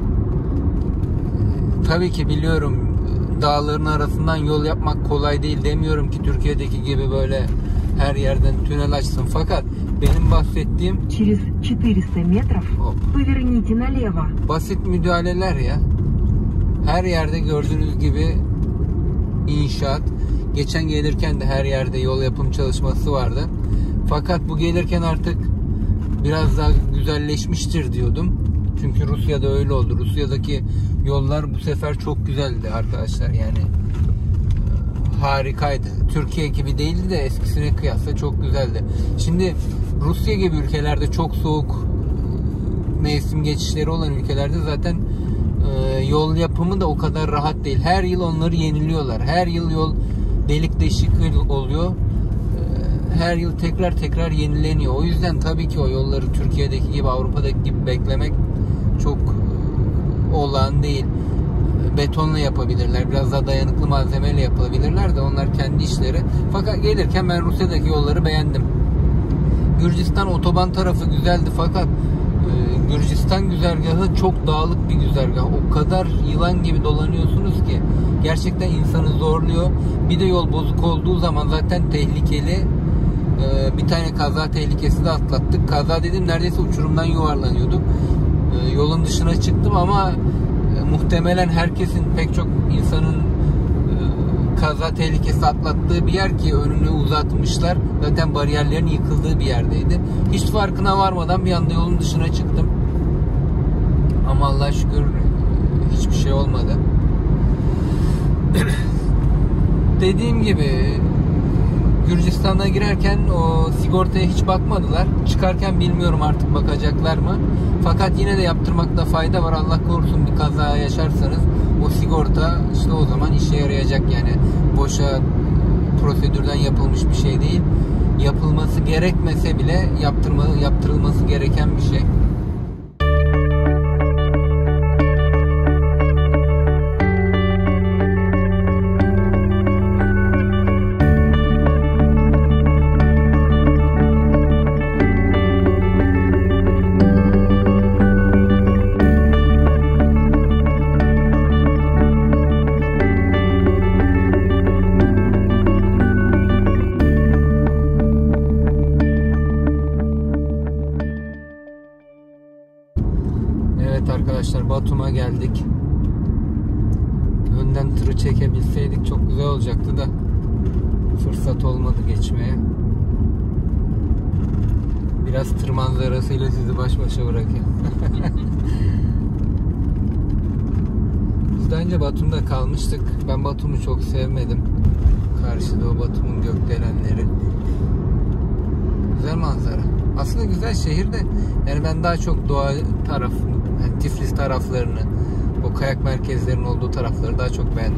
tabii ki biliyorum dağların arasından yol yapmak kolay değil, demiyorum ki Türkiye'deki gibi böyle her yerden tünel açsın, fakat benim bahsettiğim Через четыреста метров поверните налево. Basit müdahaleler ya. Her yerde gördüğünüz gibi inşaat. Geçen gelirken de her yerde yol yapım çalışması vardı. Fakat bu gelirken artık biraz daha güzelleşmiştir diyordum. Çünkü Rusya'da öyle oldu. Rusya'daki yollar bu sefer çok güzeldi arkadaşlar. Yani harikaydı. Türkiye gibi değildi de eskisine kıyasla çok güzeldi. Şimdi Rusya gibi ülkelerde, çok soğuk mevsim geçişleri olan ülkelerde zaten e, yol yapımı da o kadar rahat değil. Her yıl onları yeniliyorlar. Her yıl yol delik deşik oluyor. E, her yıl tekrar tekrar yenileniyor. O yüzden tabii ki o yolları Türkiye'deki gibi, Avrupa'daki gibi beklemek çok olağan değil. Betonla yapabilirler. Biraz daha dayanıklı malzemeyle yapabilirler de onlar kendi işleri. Fakat gelirken ben Rusya'daki yolları beğendim. Gürcistan otoban tarafı güzeldi fakat e, Gürcistan güzergahı çok dağlık bir güzergah. O kadar yılan gibi dolanıyorsunuz ki gerçekten insanı zorluyor. Bir de yol bozuk olduğu zaman zaten tehlikeli. E, Ee, bir tane kaza tehlikesi de atlattık. Kaza dedim, neredeyse uçurumdan yuvarlanıyordum. Ee, yolun dışına çıktım ama e, muhtemelen herkesin, pek çok insanın e, kaza tehlikesi atlattığı bir yer ki önünü uzatmışlar. Zaten bariyerlerin yıkıldığı bir yerdeydi. Hiç farkına varmadan bir anda yolun dışına çıktım. Ama Allah'a şükür hiçbir şey olmadı. Dediğim gibi Gürcistan'a girerken o sigortaya hiç bakmadılar. Çıkarken bilmiyorum artık bakacaklar mı. Fakat yine de yaptırmakta fayda var. Allah korusun bir kaza yaşarsanız o sigorta işte o zaman işe yarayacak yani. Boşa prosedürden yapılmış bir şey değil. Yapılması gerekmese bile yaptırma, yaptırılması gereken bir şey. Evet arkadaşlar, Batum'a geldik. Önden tırı çekebilseydik çok güzel olacaktı da fırsat olmadı geçmeye. Biraz tır manzarasıyla sizi baş başa bırakayım. Biz daha önce Batum'da kalmıştık. Ben Batum'u çok sevmedim. Karşıda o Batum'un gökdelenleri. Güzel manzara. Aslında güzel şehir de yani ben daha çok doğa taraf, yani Tiflis taraflarını, o kayak merkezlerinin olduğu tarafları daha çok beğendim.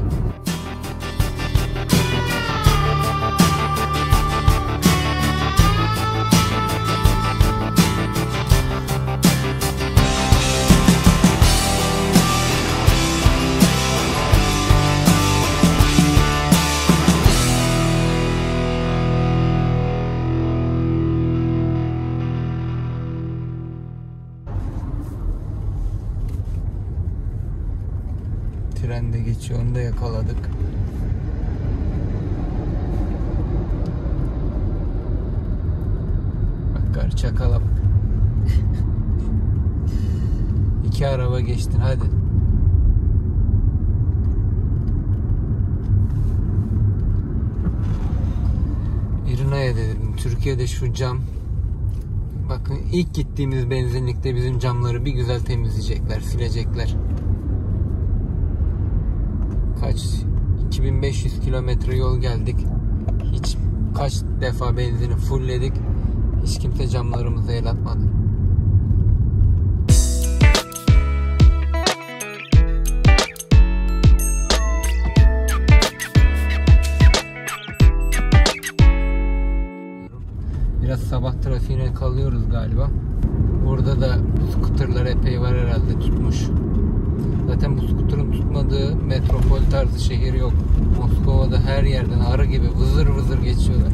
Tren de geçiyor, onu da yakaladık. Bak gar çakala bak. İki araba geçtin, hadi. İrina'ya dedim, Türkiye'de şu cam. Bakın ilk gittiğimiz benzinlikte bizim camları bir güzel temizleyecekler, silecekler. Kaç iki bin beş yüz kilometre yol geldik. Hiç kaç defa benzini fullledik. Hiç kimse camlarımıza el atmadı. Biraz sabah trafiğine kalıyoruz galiba. Burada da skuterlar epey var herhalde, tutmuş. Zaten bu skuterın tutmadığı metropol tarzı şehir yok. Moskova'da her yerden arı gibi vızır vızır geçiyorlar.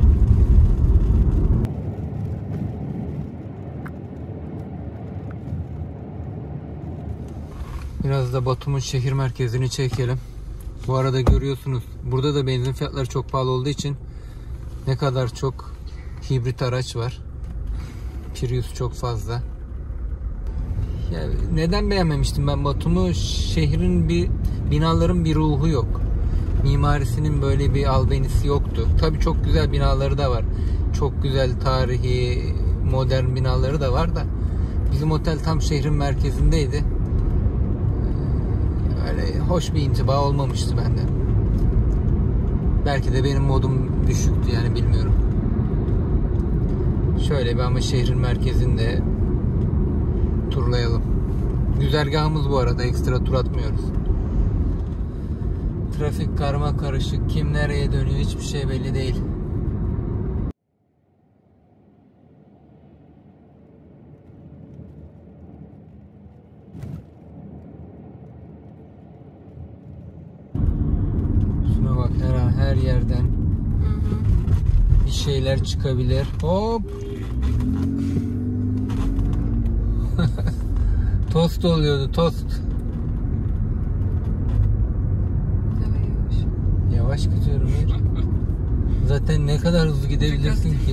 Biraz da Batum'un şehir merkezini çekelim. Bu arada görüyorsunuz burada da benzin fiyatları çok pahalı olduğu için ne kadar çok hibrit araç var. Prius çok fazla. Ya neden beğenmemiştim ben Batum'u? Şehrin bir, binaların bir ruhu yok. Mimarisinin böyle bir albenisi yoktu. Tabii çok güzel binaları da var. Çok güzel tarihi, modern binaları da var da bizim otel tam şehrin merkezindeydi. Öyle hoş bir intiba olmamıştı bende. Belki de benim modum düşüktü, yani bilmiyorum. Şöyle bir ama şehrin merkezinde turlayalım. Güzergahımız bu arada, ekstra tur atmıyoruz. Trafik karma karışık. Kim nereye dönüyor hiçbir şey belli değil. Şuna bak, her an her yerden bir şeyler çıkabilir. Hop. Tost oluyordu, tost. Yavaş gidiyorum ya. Zaten ne kadar hızlı gidebilirsin ki?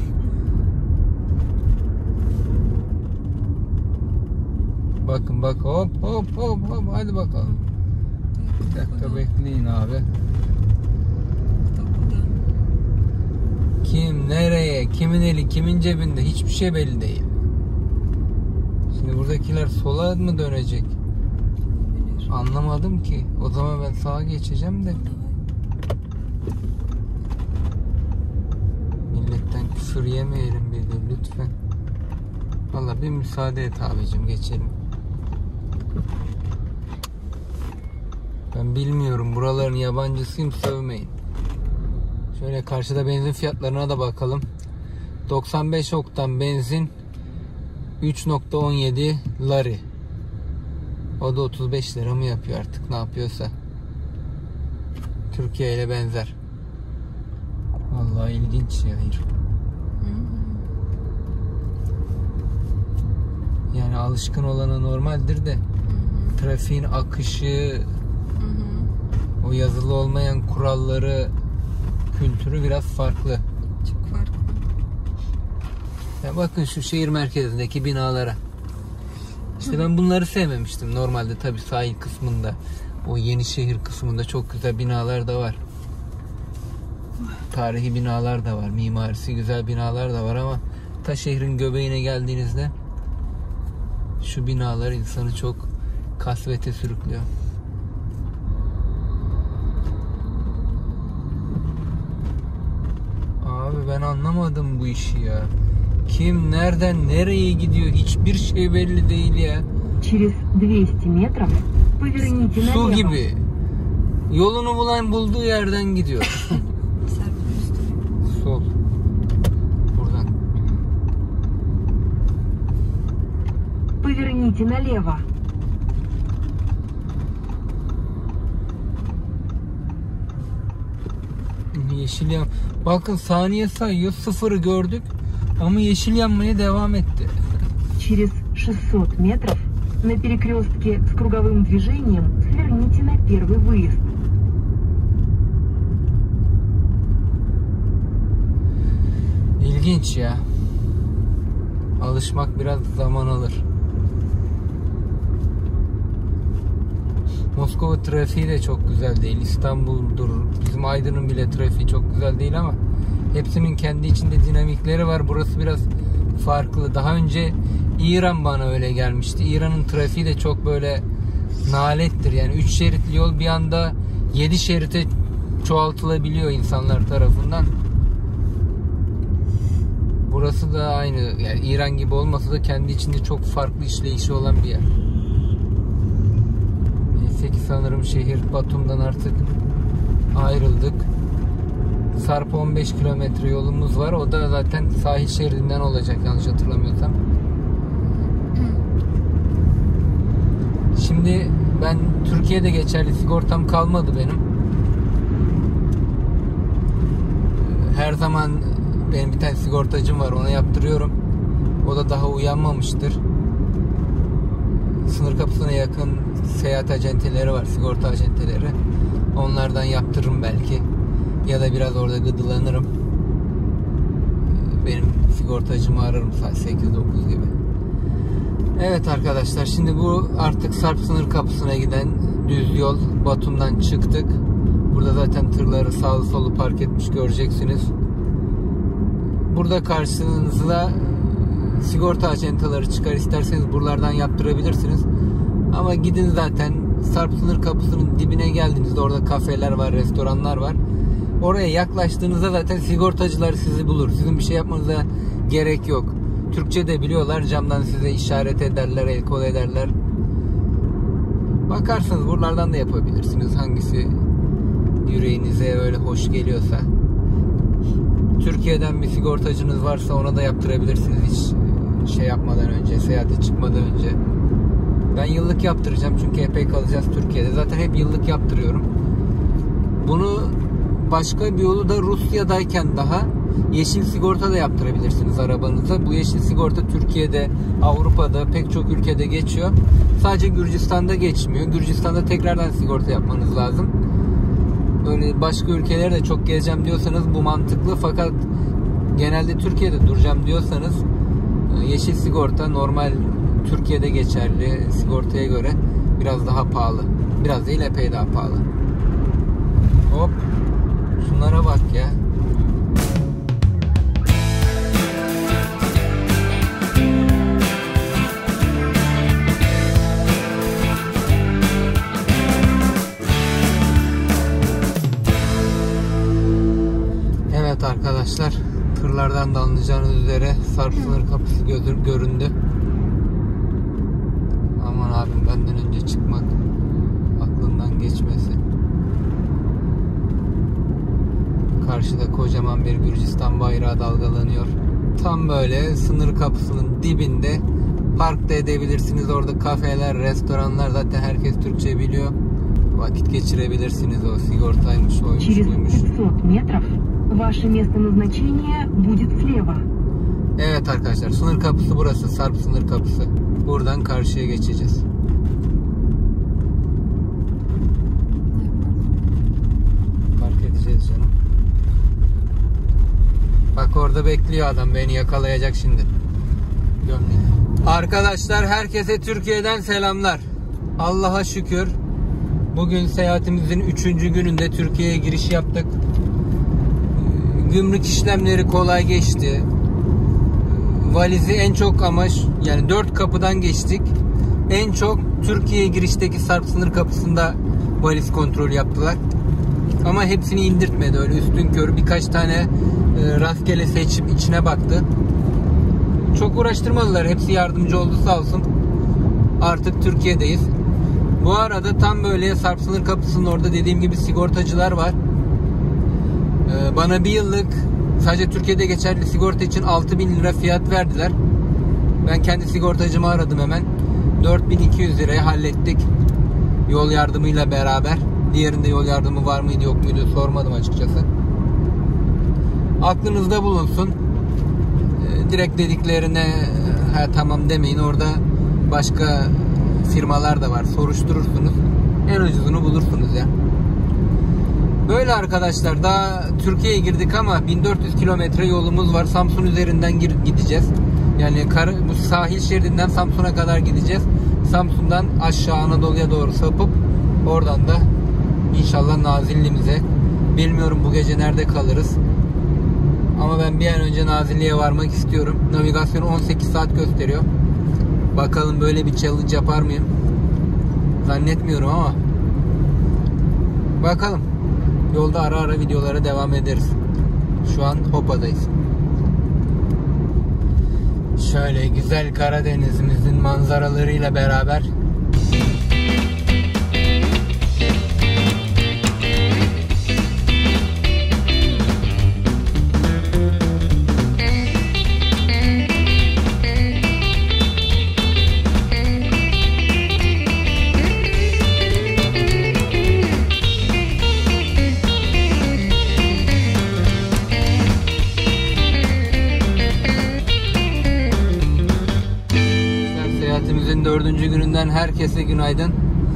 Bakın bak, hop hop hop hop, hadi bakalım. Bir dakika bekleyin abi. Kim nereye, kimin eli kimin cebinde, hiçbir şey belli değil. Şimdi buradakiler sola mı dönecek? Anlamadım ki. O zaman ben sağa geçeceğim de. Milletten küfür yemeyelim bir de lütfen. Vallahi bir müsaade et abicim, geçelim. Ben bilmiyorum, buraların yabancısıyım, sövmeyin. Şöyle karşıda benzin fiyatlarına da bakalım. doksan beş oktan benzin üç nokta on yedi lari. O da otuz beş lira mı yapıyor artık, ne yapıyorsa. Türkiye ile benzer. Vallahi ilginç ya. Yani alışkın olana normaldir de trafiğin akışı, o yazılı olmayan kuralları, kültürü biraz farklı. Çok farklı. Ya bakın şu şehir merkezindeki binalara. İşte ben bunları sevmemiştim. Normalde tabii sahil kısmında, o yeni şehir kısmında çok güzel binalar da var. Tarihi binalar da var. Mimarisi güzel binalar da var ama ta şehrin göbeğine geldiğinizde şu binalar insanı çok kasvete sürüklüyor. Abi ben anlamadım bu işi ya. Kim nereden nereye gidiyor hiçbir şey belli değil ya. Через двести метров поверните Su налево. gibi. Yolunu bulan bulduğu yerden gidiyor. Sol. Buradan. Поверните налево. Yeşil yan. Bakın saniye sayıyor. Sıfırı gördük. Ama yeşil yanmaya devam etti. Через шестьсот метров на перекрестке с круговым движением сверните на первый выезд. İlginç ya. Alışmak biraz zaman alır. Moskova trafiği de çok güzel değil. İstanbul'dur. Bizim Aydın'ın bile trafiği çok güzel değil ama hepsinin kendi içinde dinamikleri var. Burası biraz farklı. Daha önce İran bana öyle gelmişti. İran'ın trafiği de çok böyle nalettir. Yani üç şeritli yol bir anda yedi şerite çoğaltılabiliyor insanlar tarafından. Burası da aynı. Yani İran gibi olmasa da kendi içinde çok farklı işleyişi olan bir yer. Neyse ki sanırım şehir Batum'dan artık ayrıldık. Sarp on beş kilometre yolumuz var. O da zaten sahil şeridinden olacak yanlış hatırlamıyorsam. Şimdi ben Türkiye'de geçerli sigortam kalmadı benim. Her zaman benim bir tane sigortacım var, ona yaptırıyorum. O da daha uyanmamıştır. Sınır kapısına yakın seyahat acenteleri var, sigorta acenteleri. Onlardan yaptırırım belki. Ya da biraz orada gıdılanırım. Benim sigortacımı ararım saat sekiz dokuz gibi. Evet arkadaşlar, şimdi bu artık Sarp sınır kapısına giden düz yol. Batum'dan çıktık. Burada zaten tırları sağlı solu park etmiş, göreceksiniz. Burada karşınızda sigorta acenteleri çıkar. İsterseniz buralardan yaptırabilirsiniz. Ama gidin, zaten Sarp sınır kapısının dibine geldiğinizde orada kafeler var, restoranlar var. Oraya yaklaştığınızda zaten sigortacılar sizi bulur. Sizin bir şey yapmanıza gerek yok. Türkçe de biliyorlar. Camdan size işaret ederler, el kol ederler. Bakarsınız buralardan da yapabilirsiniz. Hangisi yüreğinize öyle hoş geliyorsa. Türkiye'den bir sigortacınız varsa ona da yaptırabilirsiniz hiç şey yapmadan önce, seyahate çıkmadan önce. Ben yıllık yaptıracağım çünkü epey kalacağız Türkiye'de. Zaten hep yıllık yaptırıyorum. Bunu başka bir yolu da Rusya'dayken daha yeşil sigorta da yaptırabilirsiniz arabanıza. Bu yeşil sigorta Türkiye'de, Avrupa'da pek çok ülkede geçiyor. Sadece Gürcistan'da geçmiyor. Gürcistan'da tekrardan sigorta yapmanız lazım. böyle başka ülkeleri de çok gezeceğim diyorsanız bu mantıklı, fakat genelde Türkiye'de duracağım diyorsanız yeşil sigorta normal Türkiye'de geçerli sigortaya göre biraz daha pahalı. Biraz değil, epey daha pahalı. Hop. Şunlara bak ya. Evet arkadaşlar, tırlardan da anlayacağınız üzere Sarp sınır kapısı göründü. Aman abim, benden önce çıkmak aklından geçmesi. Karşıda kocaman bir Gürcistan bayrağı dalgalanıyor. Tam böyle sınır kapısının dibinde park da edebilirsiniz. Orada kafeler, restoranlar, zaten herkes Türkçe biliyor. Vakit geçirebilirsiniz. O sigortaymış, oymuş, Через buymuş. пятьсот метров ваше место назначения будет слева. Evet arkadaşlar, sınır kapısı burası. Sarp sınır kapısı. Buradan karşıya geçeceğiz. Park edeceğiz canım. Bak orada bekliyor adam, beni yakalayacak şimdi. Gömleği. Arkadaşlar, herkese Türkiye'den selamlar. Allah'a şükür bugün seyahatimizin üçüncü gününde Türkiye'ye giriş yaptık. Gümrük işlemleri kolay geçti. Valizi en çok amaç, yani dört kapıdan geçtik. En çok Türkiye'ye girişteki Sarp sınır kapısında valiz kontrolü yaptılar. Ama hepsini indirtmedi, öyle üstünkörü birkaç tane e, rastgele seçip içine baktı. Çok uğraştırmadılar, hepsi yardımcı oldu sağ olsun. Artık Türkiye'deyiz. Bu arada tam böyle Sarp sınır kapısının orada dediğim gibi sigortacılar var. E, bana bir yıllık sadece Türkiye'de geçerli sigorta için altı bin lira fiyat verdiler. Ben kendi sigortacımı aradım hemen. dört bin iki yüz liraya hallettik. Yol yardımıyla beraber. Diğerinde yol yardımı var mıydı yok muydu sormadım açıkçası. Aklınızda bulunsun. Direkt dediklerine ha, tamam demeyin. Orada başka firmalar da var. Soruşturursunuz. En ucuzunu bulursunuz ya. Böyle arkadaşlar, daha Türkiye'ye girdik ama bin dört yüz kilometre yolumuz var. Samsun üzerinden gideceğiz. Yani kar, bu sahil şeridinden Samsun'a kadar gideceğiz. Samsun'dan aşağı Anadolu'ya doğru sapıp oradan da İnşallah Nazilli'mize. Bilmiyorum bu gece nerede kalırız. Ama ben bir an önce Nazilli'ye varmak istiyorum. Navigasyon on sekiz saat gösteriyor. Bakalım böyle bir challenge yapar mıyım? Zannetmiyorum ama. Bakalım. Yolda ara ara videolara devam ederiz. Şu an Hopa'dayız. Şöyle güzel Karadeniz'imizin manzaralarıyla beraber dördüncü gününden herkese günaydın.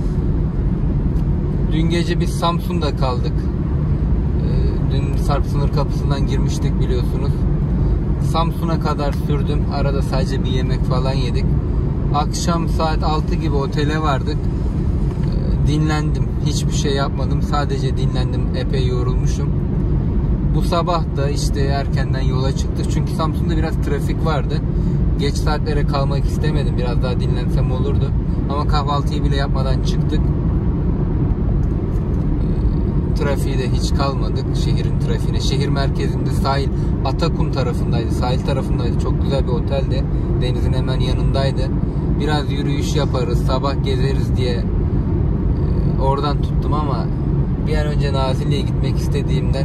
Dün gece biz Samsun'da kaldık. Dün Sarp sınır kapısından girmiştik biliyorsunuz. Samsun'a kadar sürdüm. Arada sadece bir yemek falan yedik. Akşam saat altı gibi otele vardık. Dinlendim. Hiçbir şey yapmadım. Sadece dinlendim. Epey yorulmuşum. Bu sabah da işte erkenden yola çıktık. Çünkü Samsun'da biraz trafik vardı. Geç saatlere kalmak istemedim. Biraz daha dinlensem olurdu. Ama kahvaltıyı bile yapmadan çıktık. Trafiği de hiç kalmadık. Şehrin trafiğine. Şehir merkezinde sahil Atakum tarafındaydı. Sahil tarafındaydı. Çok güzel bir oteldi. Denizin hemen yanındaydı. Biraz yürüyüş yaparız. Sabah gezeriz diye oradan tuttum ama bir an önce Nazilli'ye gitmek istediğimden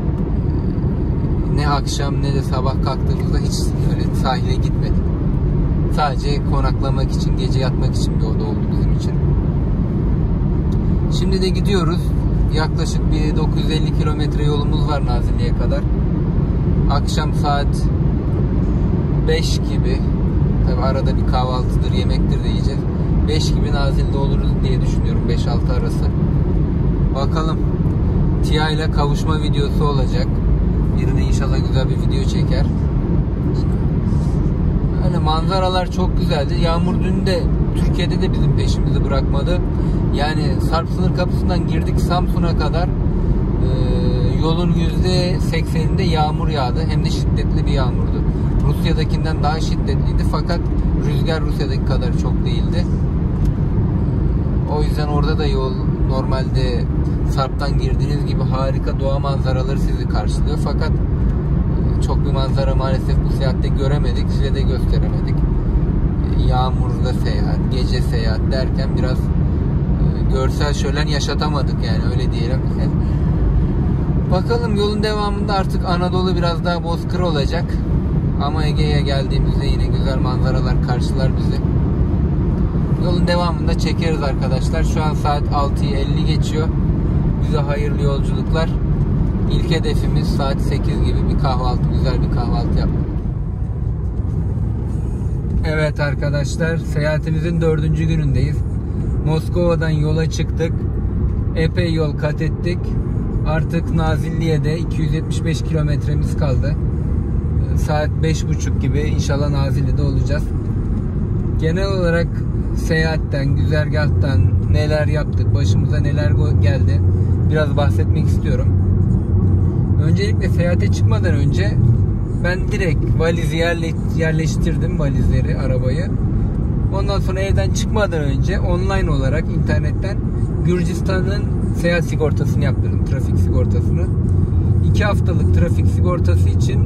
ne akşam ne de sabah kalktığımızda hiç öyle sahile gitmedik. Sadece konaklamak için, gece yatmak için bir oda oldu bizim için. Şimdi de gidiyoruz. Yaklaşık bir dokuz yüz elli kilometre yolumuz var Nazilli'ye kadar. Akşam saat beş gibi, tabi arada bir kahvaltıdır, yemektir de yiyeceğiz. beş gibi Nazilli'de oluruz diye düşünüyorum, beş altı arası. Bakalım. Tia ile kavuşma videosu olacak. Birine inşallah güzel bir video çeker. Öyle manzaralar çok güzeldi. Yağmur dün de Türkiye'de de bizim peşimizi bırakmadı. Yani Sarp sınır kapısından girdik Samsun'a kadar e, yolun yüzde sekseninde yağmur yağdı. Hem de şiddetli bir yağmurdu. Rusya'dakinden daha şiddetliydi fakat rüzgar Rusya'daki kadar çok değildi. O yüzden orada da yol normalde Sarp'tan girdiğiniz gibi harika doğa manzaraları sizi karşılıyor. Fakat çok bir manzara maalesef bu seyahatte göremedik. Size de gösteremedik. Yağmurda seyahat, gece seyahat derken biraz görsel şölen yaşatamadık yani, öyle diyelim. Bakalım yolun devamında artık Anadolu biraz daha bozkır olacak. Ama Ege'ye geldiğimizde yine güzel manzaralar karşılar bizi. Yolun devamında çekeriz arkadaşlar. Şu an saat altıyı elli geçiyor. Bize hayırlı yolculuklar. İlk hedefimiz saat sekiz gibi bir kahvaltı, güzel bir kahvaltı yapmak. Evet arkadaşlar, seyahatimizin dördüncü günündeyiz. Moskova'dan yola çıktık. Epey yol kat ettik. Artık Nazilliye'de iki yüz yetmiş beş kilometremiz kaldı. Saat beş buçuk gibi inşallah Nazilli'de olacağız. Genel olarak seyahatten, güzergahtan neler yaptık, başımıza neler geldi biraz bahsetmek istiyorum. Öncelikle seyahate çıkmadan önce ben direkt valizi yerle yerleştirdim, valizleri, arabayı. Ondan sonra evden çıkmadan önce online olarak internetten Gürcistan'ın seyahat sigortasını yaptırdım, trafik sigortasını. iki haftalık trafik sigortası için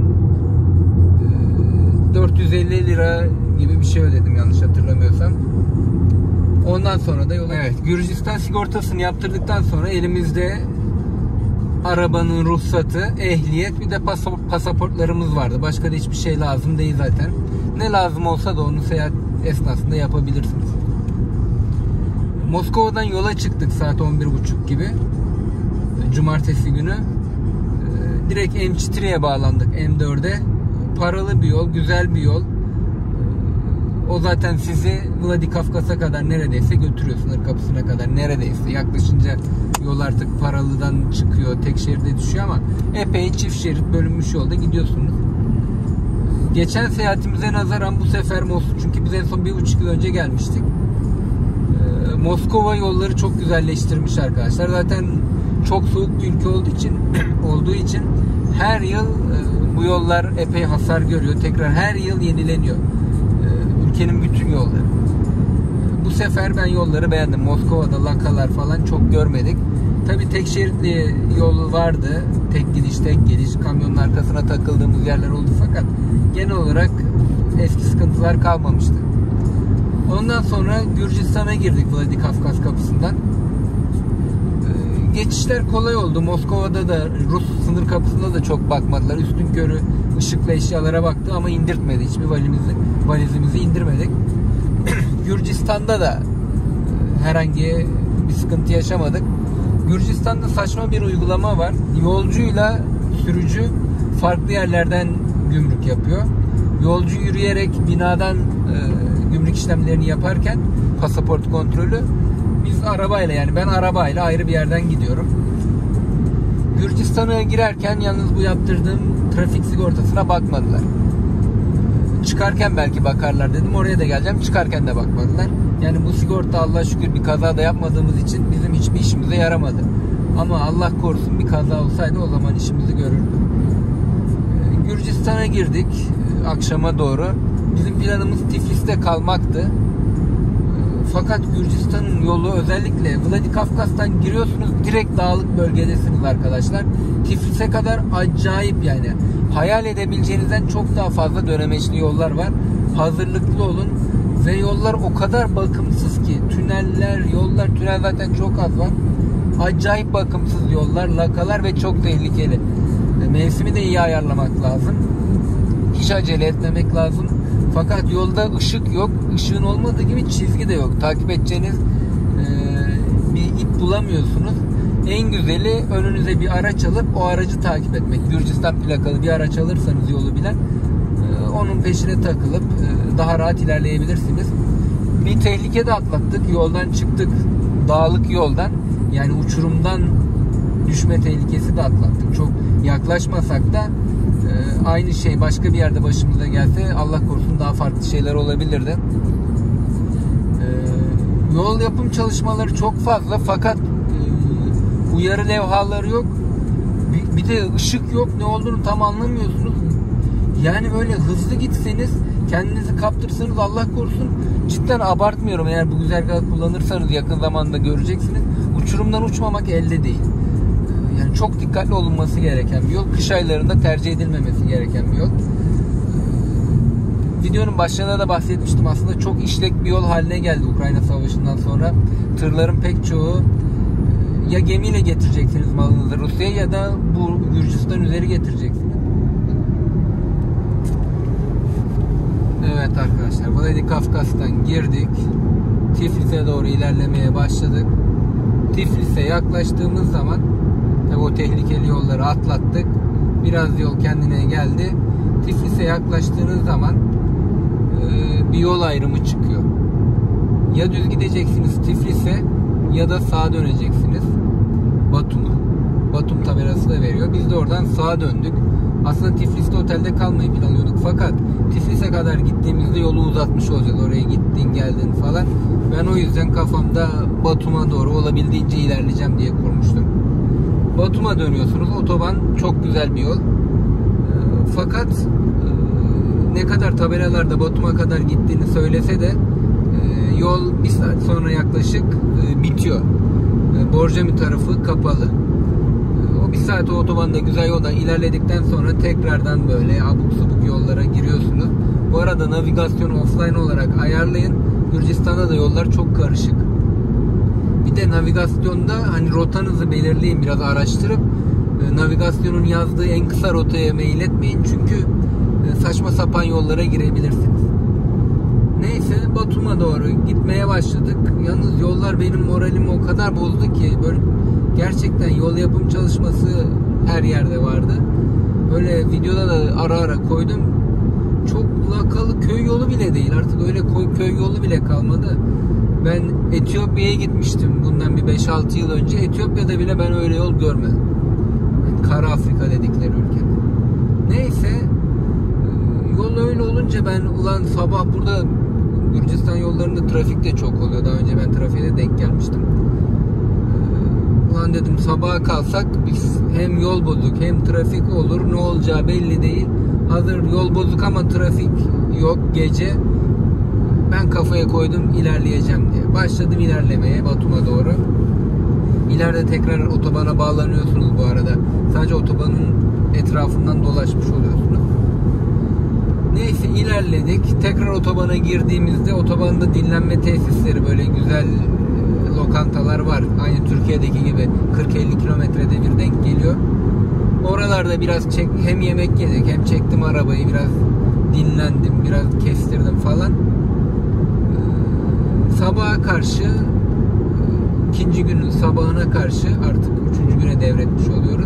dört yüz elli lira gibi bir şey ödedim yanlış hatırlamıyorsam. Ondan sonra da yola... Evet, Gürcistan sigortasını yaptırdıktan sonra elimizde arabanın ruhsatı, ehliyet, bir de pasaportlarımız vardı. Başka da hiçbir şey lazım değil zaten. Ne lazım olsa da onu seyahat esnasında yapabilirsiniz. Moskova'dan yola çıktık saat on bir buçuk gibi. Cumartesi günü. Direkt M Çitri'ye bağlandık, M dört'e. Paralı bir yol, güzel bir yol. O zaten sizi Vladikavkaz'a kadar neredeyse götürüyor, sınır kapısına kadar neredeyse. Yaklaşınca yol artık Paralı'dan çıkıyor, tek şeride düşüyor ama epey çift şerit bölünmüş yolda gidiyorsunuz. Geçen seyahatimize nazaran bu sefer Moskova, çünkü biz en son bir buçuk yıl önce gelmiştik. Moskova yolları çok güzelleştirmiş arkadaşlar. Zaten çok soğuk bir ülke olduğu için olduğu için her yıl bu yollar epey hasar görüyor. Tekrar her yıl yenileniyor. Ülkenin bütün yolları. Bu sefer ben yolları beğendim. Moskova'da lakalar falan çok görmedik. Tabii tek şeritli yol vardı. Tek gidiş, tek geliş. Kamyonun arkasına takıldığımız yerler oldu fakat genel olarak eski sıkıntılar kalmamıştı. Ondan sonra Gürcistan'a girdik Vladikavkaz kapısından. Geçişler kolay oldu. Moskova'da da Rus sınır kapısında da çok bakmadılar. Üstünkörü ışıklı eşyalara baktı ama indirtmedi. Hiçbir valizimizi, valizimizi indirmedik. Gürcistan'da da herhangi bir sıkıntı yaşamadık. Gürcistan'da saçma bir uygulama var. Yolcuyla sürücü farklı yerlerden gümrük yapıyor. Yolcu yürüyerek binadan e, gümrük işlemlerini yaparken pasaport kontrolü, biz arabayla, yani ben arabayla ayrı bir yerden gidiyorum. Gürcistan'a girerken yalnız bu yaptırdığım trafik sigortasına bakmadılar. Çıkarken belki bakarlar dedim, oraya da geleceğim. Çıkarken de bakmadılar. Yani bu sigorta Allah'a şükür bir kaza da yapmadığımız için bizim hiçbir işimize yaramadı. Ama Allah korusun bir kaza olsaydı o zaman işimizi görürdü. Gürcistan'a girdik akşama doğru. Bizim planımız Tiflis'te kalmaktı. Fakat Gürcistan'ın yolu, özellikle Vladikavkaz'dan giriyorsunuz, direkt dağlık bölgedesiniz arkadaşlar. Tiflis'e kadar acayip, yani hayal edebileceğinizden çok daha fazla dönemeçli yollar var. Hazırlıklı olun. Ve yollar o kadar bakımsız ki, tüneller, yollar, tünel zaten çok az var. Acayip bakımsız yollar, lakalar ve çok tehlikeli. Mevsimi de iyi ayarlamak lazım. Hiç acele etmemek lazım. Fakat yolda ışık yok. Işığın olmadığı gibi çizgi de yok. Takip edeceğiniz e, bir ip bulamıyorsunuz. En güzeli önünüze bir araç alıp o aracı takip etmek. Gürcistan plakalı bir araç alırsanız yolu bilen, e, onun peşine takılıp e, daha rahat ilerleyebilirsiniz. Bir tehlike de atlattık. Yoldan çıktık. Dağlık yoldan, yani uçurumdan düşme tehlikesi de atlattık. Çok yaklaşmasak da e, aynı şey başka bir yerde başımıza gelse Allah korusun daha farklı şeyler olabilirdi. E, yol yapım çalışmaları çok fazla fakat e, uyarı levhaları yok. Bir, bir de ışık yok. Ne olduğunu tam anlamıyorsunuz. Yani böyle hızlı gitseniz, kendinizi kaptırsanız Allah korusun, cidden abartmıyorum, eğer bu güzergahı kullanırsanız yakın zamanda göreceksiniz. Uçurumdan uçmamak elde değil. Yani çok dikkatli olunması gereken bir yol. Kış aylarında tercih edilmemesi gereken bir yol. Videonun başlarında da bahsetmiştim. Aslında çok işlek bir yol haline geldi Ukrayna Savaşı'ndan sonra. Tırların pek çoğu ya gemiyle getireceksiniz malınızı Rusya'ya ya da bu Gürcistan üzeri getireceksiniz. Evet arkadaşlar, Vladikavkaz'dan girdik. Tiflis'e doğru ilerlemeye başladık. Tiflis'e yaklaştığımız zaman tabi o tehlikeli yolları atlattık. Biraz yol kendine geldi. Tiflis'e yaklaştığınız zaman e, bir yol ayrımı çıkıyor. Ya düz gideceksiniz Tiflis'e ya da sağa döneceksiniz Batum'a. Batum tabelası da veriyor. Biz de oradan sağa döndük. Aslında Tiflis'te otelde kalmayı planlıyorduk fakat Tiflis'e kadar gittiğimizde yolu uzatmış olacağız. Oraya gittin geldin falan. Ben o yüzden kafamda Batum'a doğru olabildiğince ilerleyeceğim diye kurmuştum. Batum'a dönüyorsunuz. Otoban çok güzel bir yol. Fakat ne kadar tabelalarda Batum'a kadar gittiğini söylese de yol bir saat sonra yaklaşık bitiyor. Borcami tarafı kapalı. Bir saat o otobanda güzel yoldan ilerledikten sonra tekrardan böyle abuk subuk yollara giriyorsunuz. Bu arada navigasyonu offline olarak ayarlayın. Gürcistan'da da yollar çok karışık. Bir de navigasyonda hani rotanızı belirleyin, biraz araştırıp navigasyonun yazdığı en kısa rotaya mail etmeyin çünkü saçma sapan yollara girebilirsiniz. Neyse Batum'a doğru gitmeye başladık. Yalnız yollar benim moralimi o kadar bozdu ki böyle gerçekten yol yapım çalışması her yerde vardı. Böyle videoda da ara ara koydum. Çok lakalı köy yolu bile değil. Artık öyle köy yolu bile kalmadı. Ben Etiyopya'ya gitmiştim bundan bir beş altı yıl önce. Etiyopya'da bile ben öyle yol görmedim. Yani Kara Afrika dedikleri ülkede. Neyse yol öyle olunca ben ulan sabah burada Gürcistan yollarında trafik de çok oluyor. Daha önce ben trafiğe de denk gelmiştim. Ulan dedim sabaha kalsak biz hem yol bozuk hem trafik olur, ne olacağı belli değil. Hazır yol bozuk ama trafik yok gece. Ben kafaya koydum ilerleyeceğim diye. Başladım ilerlemeye Batum'a doğru. İleride tekrar otobana bağlanıyorsunuz bu arada. Sadece otobanın etrafından dolaşmış oluyorsunuz. Neyse ilerledik. Tekrar otobana girdiğimizde otobanda dinlenme tesisleri, böyle güzel lokantalar var. Aynı Türkiye'deki gibi kırk elli kilometrede bir denk geliyor. Oralarda biraz çek, hem yemek yedik hem çektim arabayı, biraz dinlendim, biraz kestirdim falan. Sabaha karşı, ikinci günün sabahına karşı artık üçüncü güne devretmiş oluyoruz.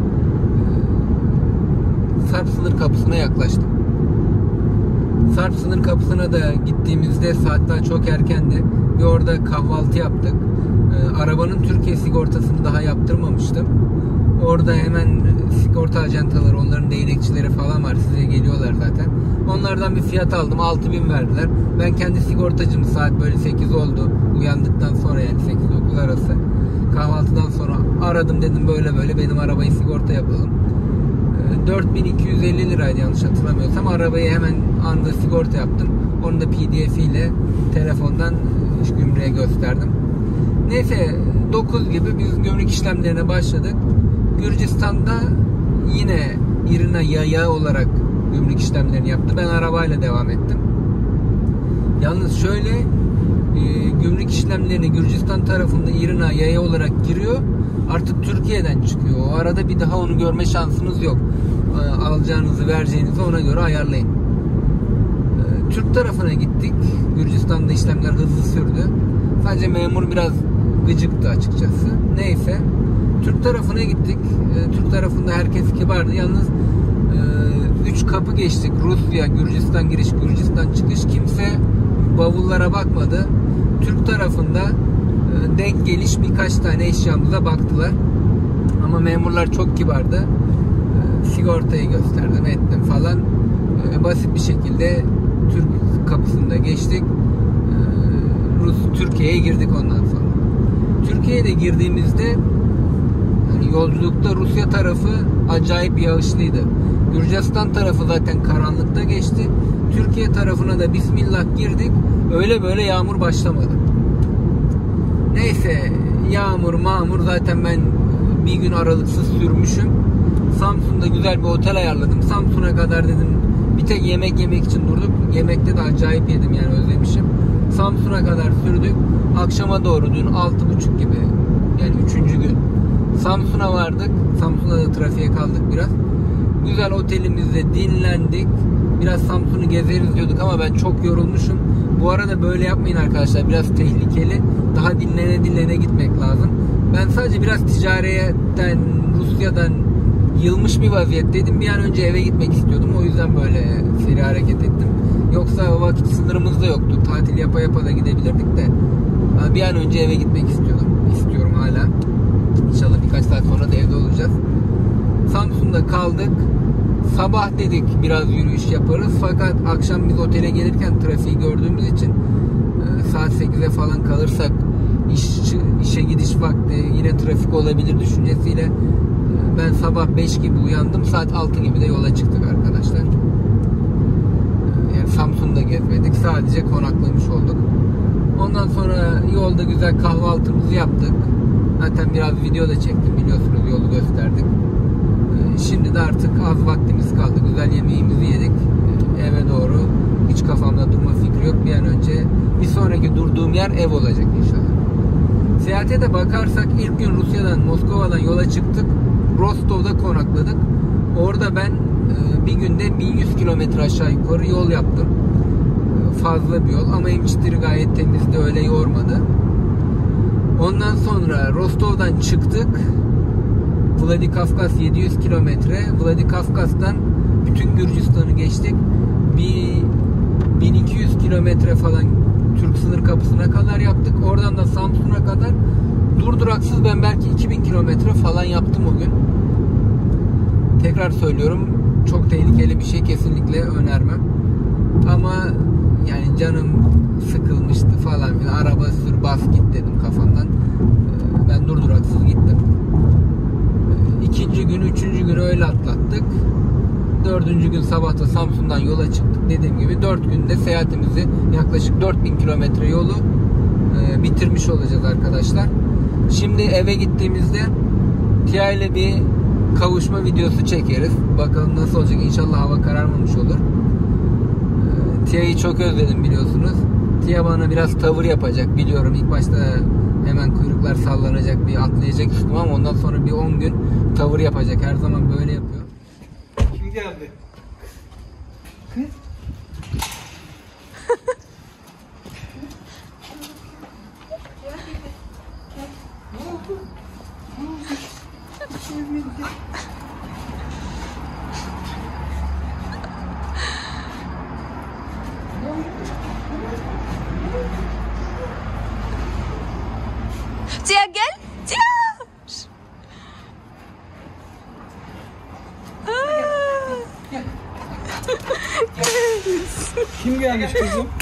Sarp sınır kapısına yaklaştım. Sarp sınır kapısına da gittiğimizde saat daha çok erkendi. Bir orada kahvaltı yaptık. Ee, arabanın Türkiye sigortasını daha yaptırmamıştım. Orada hemen sigorta ajantaları, onların değnekçileri falan var. Size geliyorlar zaten. Onlardan bir fiyat aldım. altı bin verdiler. Ben kendi sigortacımı saat böyle sekiz oldu. Uyandıktan sonra, yani sekiz dokuz arası. Kahvaltıdan sonra aradım, dedim böyle böyle benim arabayı sigorta yapalım. Ee, dört bin iki yüz elli liraydı yanlış hatırlamıyorsam. Arabayı hemen anında sigorta yaptım. Onu da P D F ile telefondan gümrüğe gösterdim. Neyse dokuz gibi biz gümrük işlemlerine başladık. Gürcistan'da yine İrina yaya olarak gümrük işlemlerini yaptı. Ben arabayla devam ettim. Yalnız şöyle e, gümrük işlemlerini Gürcistan tarafında İrina yaya olarak giriyor. Artık Türkiye'den çıkıyor. O arada bir daha onu görme şansınız yok. E, alacağınızı vereceğinizi ona göre ayarlayın. E, Türk tarafına gittik. Gürcistan'da işlemler hızlı sürdü. Sadece memur biraz gıcıktı açıkçası. Neyse. Türk tarafına gittik. E, Türk tarafında herkes kibardı. Yalnız üç kapı geçtik. Rusya, Gürcistan giriş, Gürcistan çıkış. Kimse bavullara bakmadı. Türk tarafında e, denk geliş birkaç tane eşyamıza baktılar. Ama memurlar çok kibardı. E, sigortayı gösterdim, ettim falan. E, basit bir şekilde Türk kapısında geçtik. E, Rus Türkiye'ye girdik ondan sonra. Türkiye'ye de girdiğimizde yani yolculukta Rusya tarafı acayip yağışlıydı. Gürcistan tarafı zaten karanlıkta geçti. Türkiye tarafına da bismillah girdik. Öyle böyle yağmur başlamadı. Neyse, yağmur mağmur zaten ben bir gün aralıksız sürmüşüm. Samsun'da güzel bir otel ayarladım. Samsun'a kadar dedim bir tek yemek yemek için durduk. Yemekte de acayip yedim yani, özlemişim. Samsun'a kadar sürdük. Akşama doğru dün altı buçuk gibi, yani üçüncü gün Samsun'a vardık. Samsun'da da trafiğe kaldık biraz. Güzel otelimizde dinlendik. Biraz Samsun'u gezeriz diyorduk ama ben çok yorulmuşum. Bu arada böyle yapmayın arkadaşlar. Biraz tehlikeli. Daha dinlene dinlene gitmek lazım. Ben sadece biraz ticaretten, Rusya'dan yılmış bir vaziyetteydim. Bir an önce eve gitmek istiyordum. O yüzden böyle seri hareket ettim. Yoksa vakit sınırımız da yoktu. Tatil yapa yapa da gidebilirdik de. Bir an önce eve gitmek istiyordum. İstiyorum hala. İnşallah birkaç saat sonra da evde olacağız. Samsun'da kaldık. Sabah dedik biraz yürüyüş yaparız. Fakat akşam biz otele gelirken trafiği gördüğümüz için saat sekize falan kalırsak iş, işe gidiş vakti yine trafik olabilir düşüncesiyle ben sabah beş gibi uyandım. Saat altı gibi de yola çıktık arkadaşlar. Yani Samsun'da gezmedik. Sadece konaklamış olduk. Ondan sonra yolda güzel kahvaltımızı yaptık. Zaten biraz video da çektim, biliyorsunuz, yolu gösterdik. Şimdi de artık az vaktimiz kaldı. Güzel yemeğimizi yedik. Eve doğru. Hiç kafamda durma fikri yok. Bir an önce bir sonraki durduğum yer ev olacak inşallah. Seyahate de bakarsak ilk gün Rusya'dan, Moskova'dan yola çıktık. Rostov'da konakladık. Orada ben bir günde bin yüz kilometre aşağı yukarı yol yaptım. Fazla bir yol ama emçitleri gayet temizdi, öyle yormadı. Ondan sonra Rostov'dan çıktık. Vladikavkaz yedi yüz kilometre. Vladikavkaz'dan bütün Gürcistan'ı geçtik. Bir bin iki yüz kilometre falan Türk sınır kapısına kadar yaptık. Oradan da Samsun'a kadar durduraksız ben belki iki bin kilometre falan yaptım o gün. Tekrar söylüyorum, çok tehlikeli bir şey, kesinlikle önermem. Ama yani canım sıkılmıştı falan filan. Araba sür, bas git dedim kafamdan. Ben durduraksız gittim. İkinci gün, üçüncü gün öyle atlattık. Dördüncü gün sabahta Samsun'dan yola çıktık. Dediğim gibi dört günde seyahatimizi, yaklaşık dört bin kilometre yolu e, bitirmiş olacağız arkadaşlar. Şimdi eve gittiğimizde Tia ile bir kavuşma videosu çekeriz. Bakalım nasıl olacak. İnşallah hava kararmamış olur. E, Tia'yı çok özledim, biliyorsunuz. Tia bana biraz tavır yapacak, biliyorum. İlk başta hemen kuyruklar sallanacak, bir atlayacak üstüme ama ondan sonra bir on gün tavır yapacak. Her zaman böyle yapıyor. Kim geldi? Kız? Ne oldu? Ne oldu? Sevmedim. Tia gel. Tia. Kim gelmiş kızım?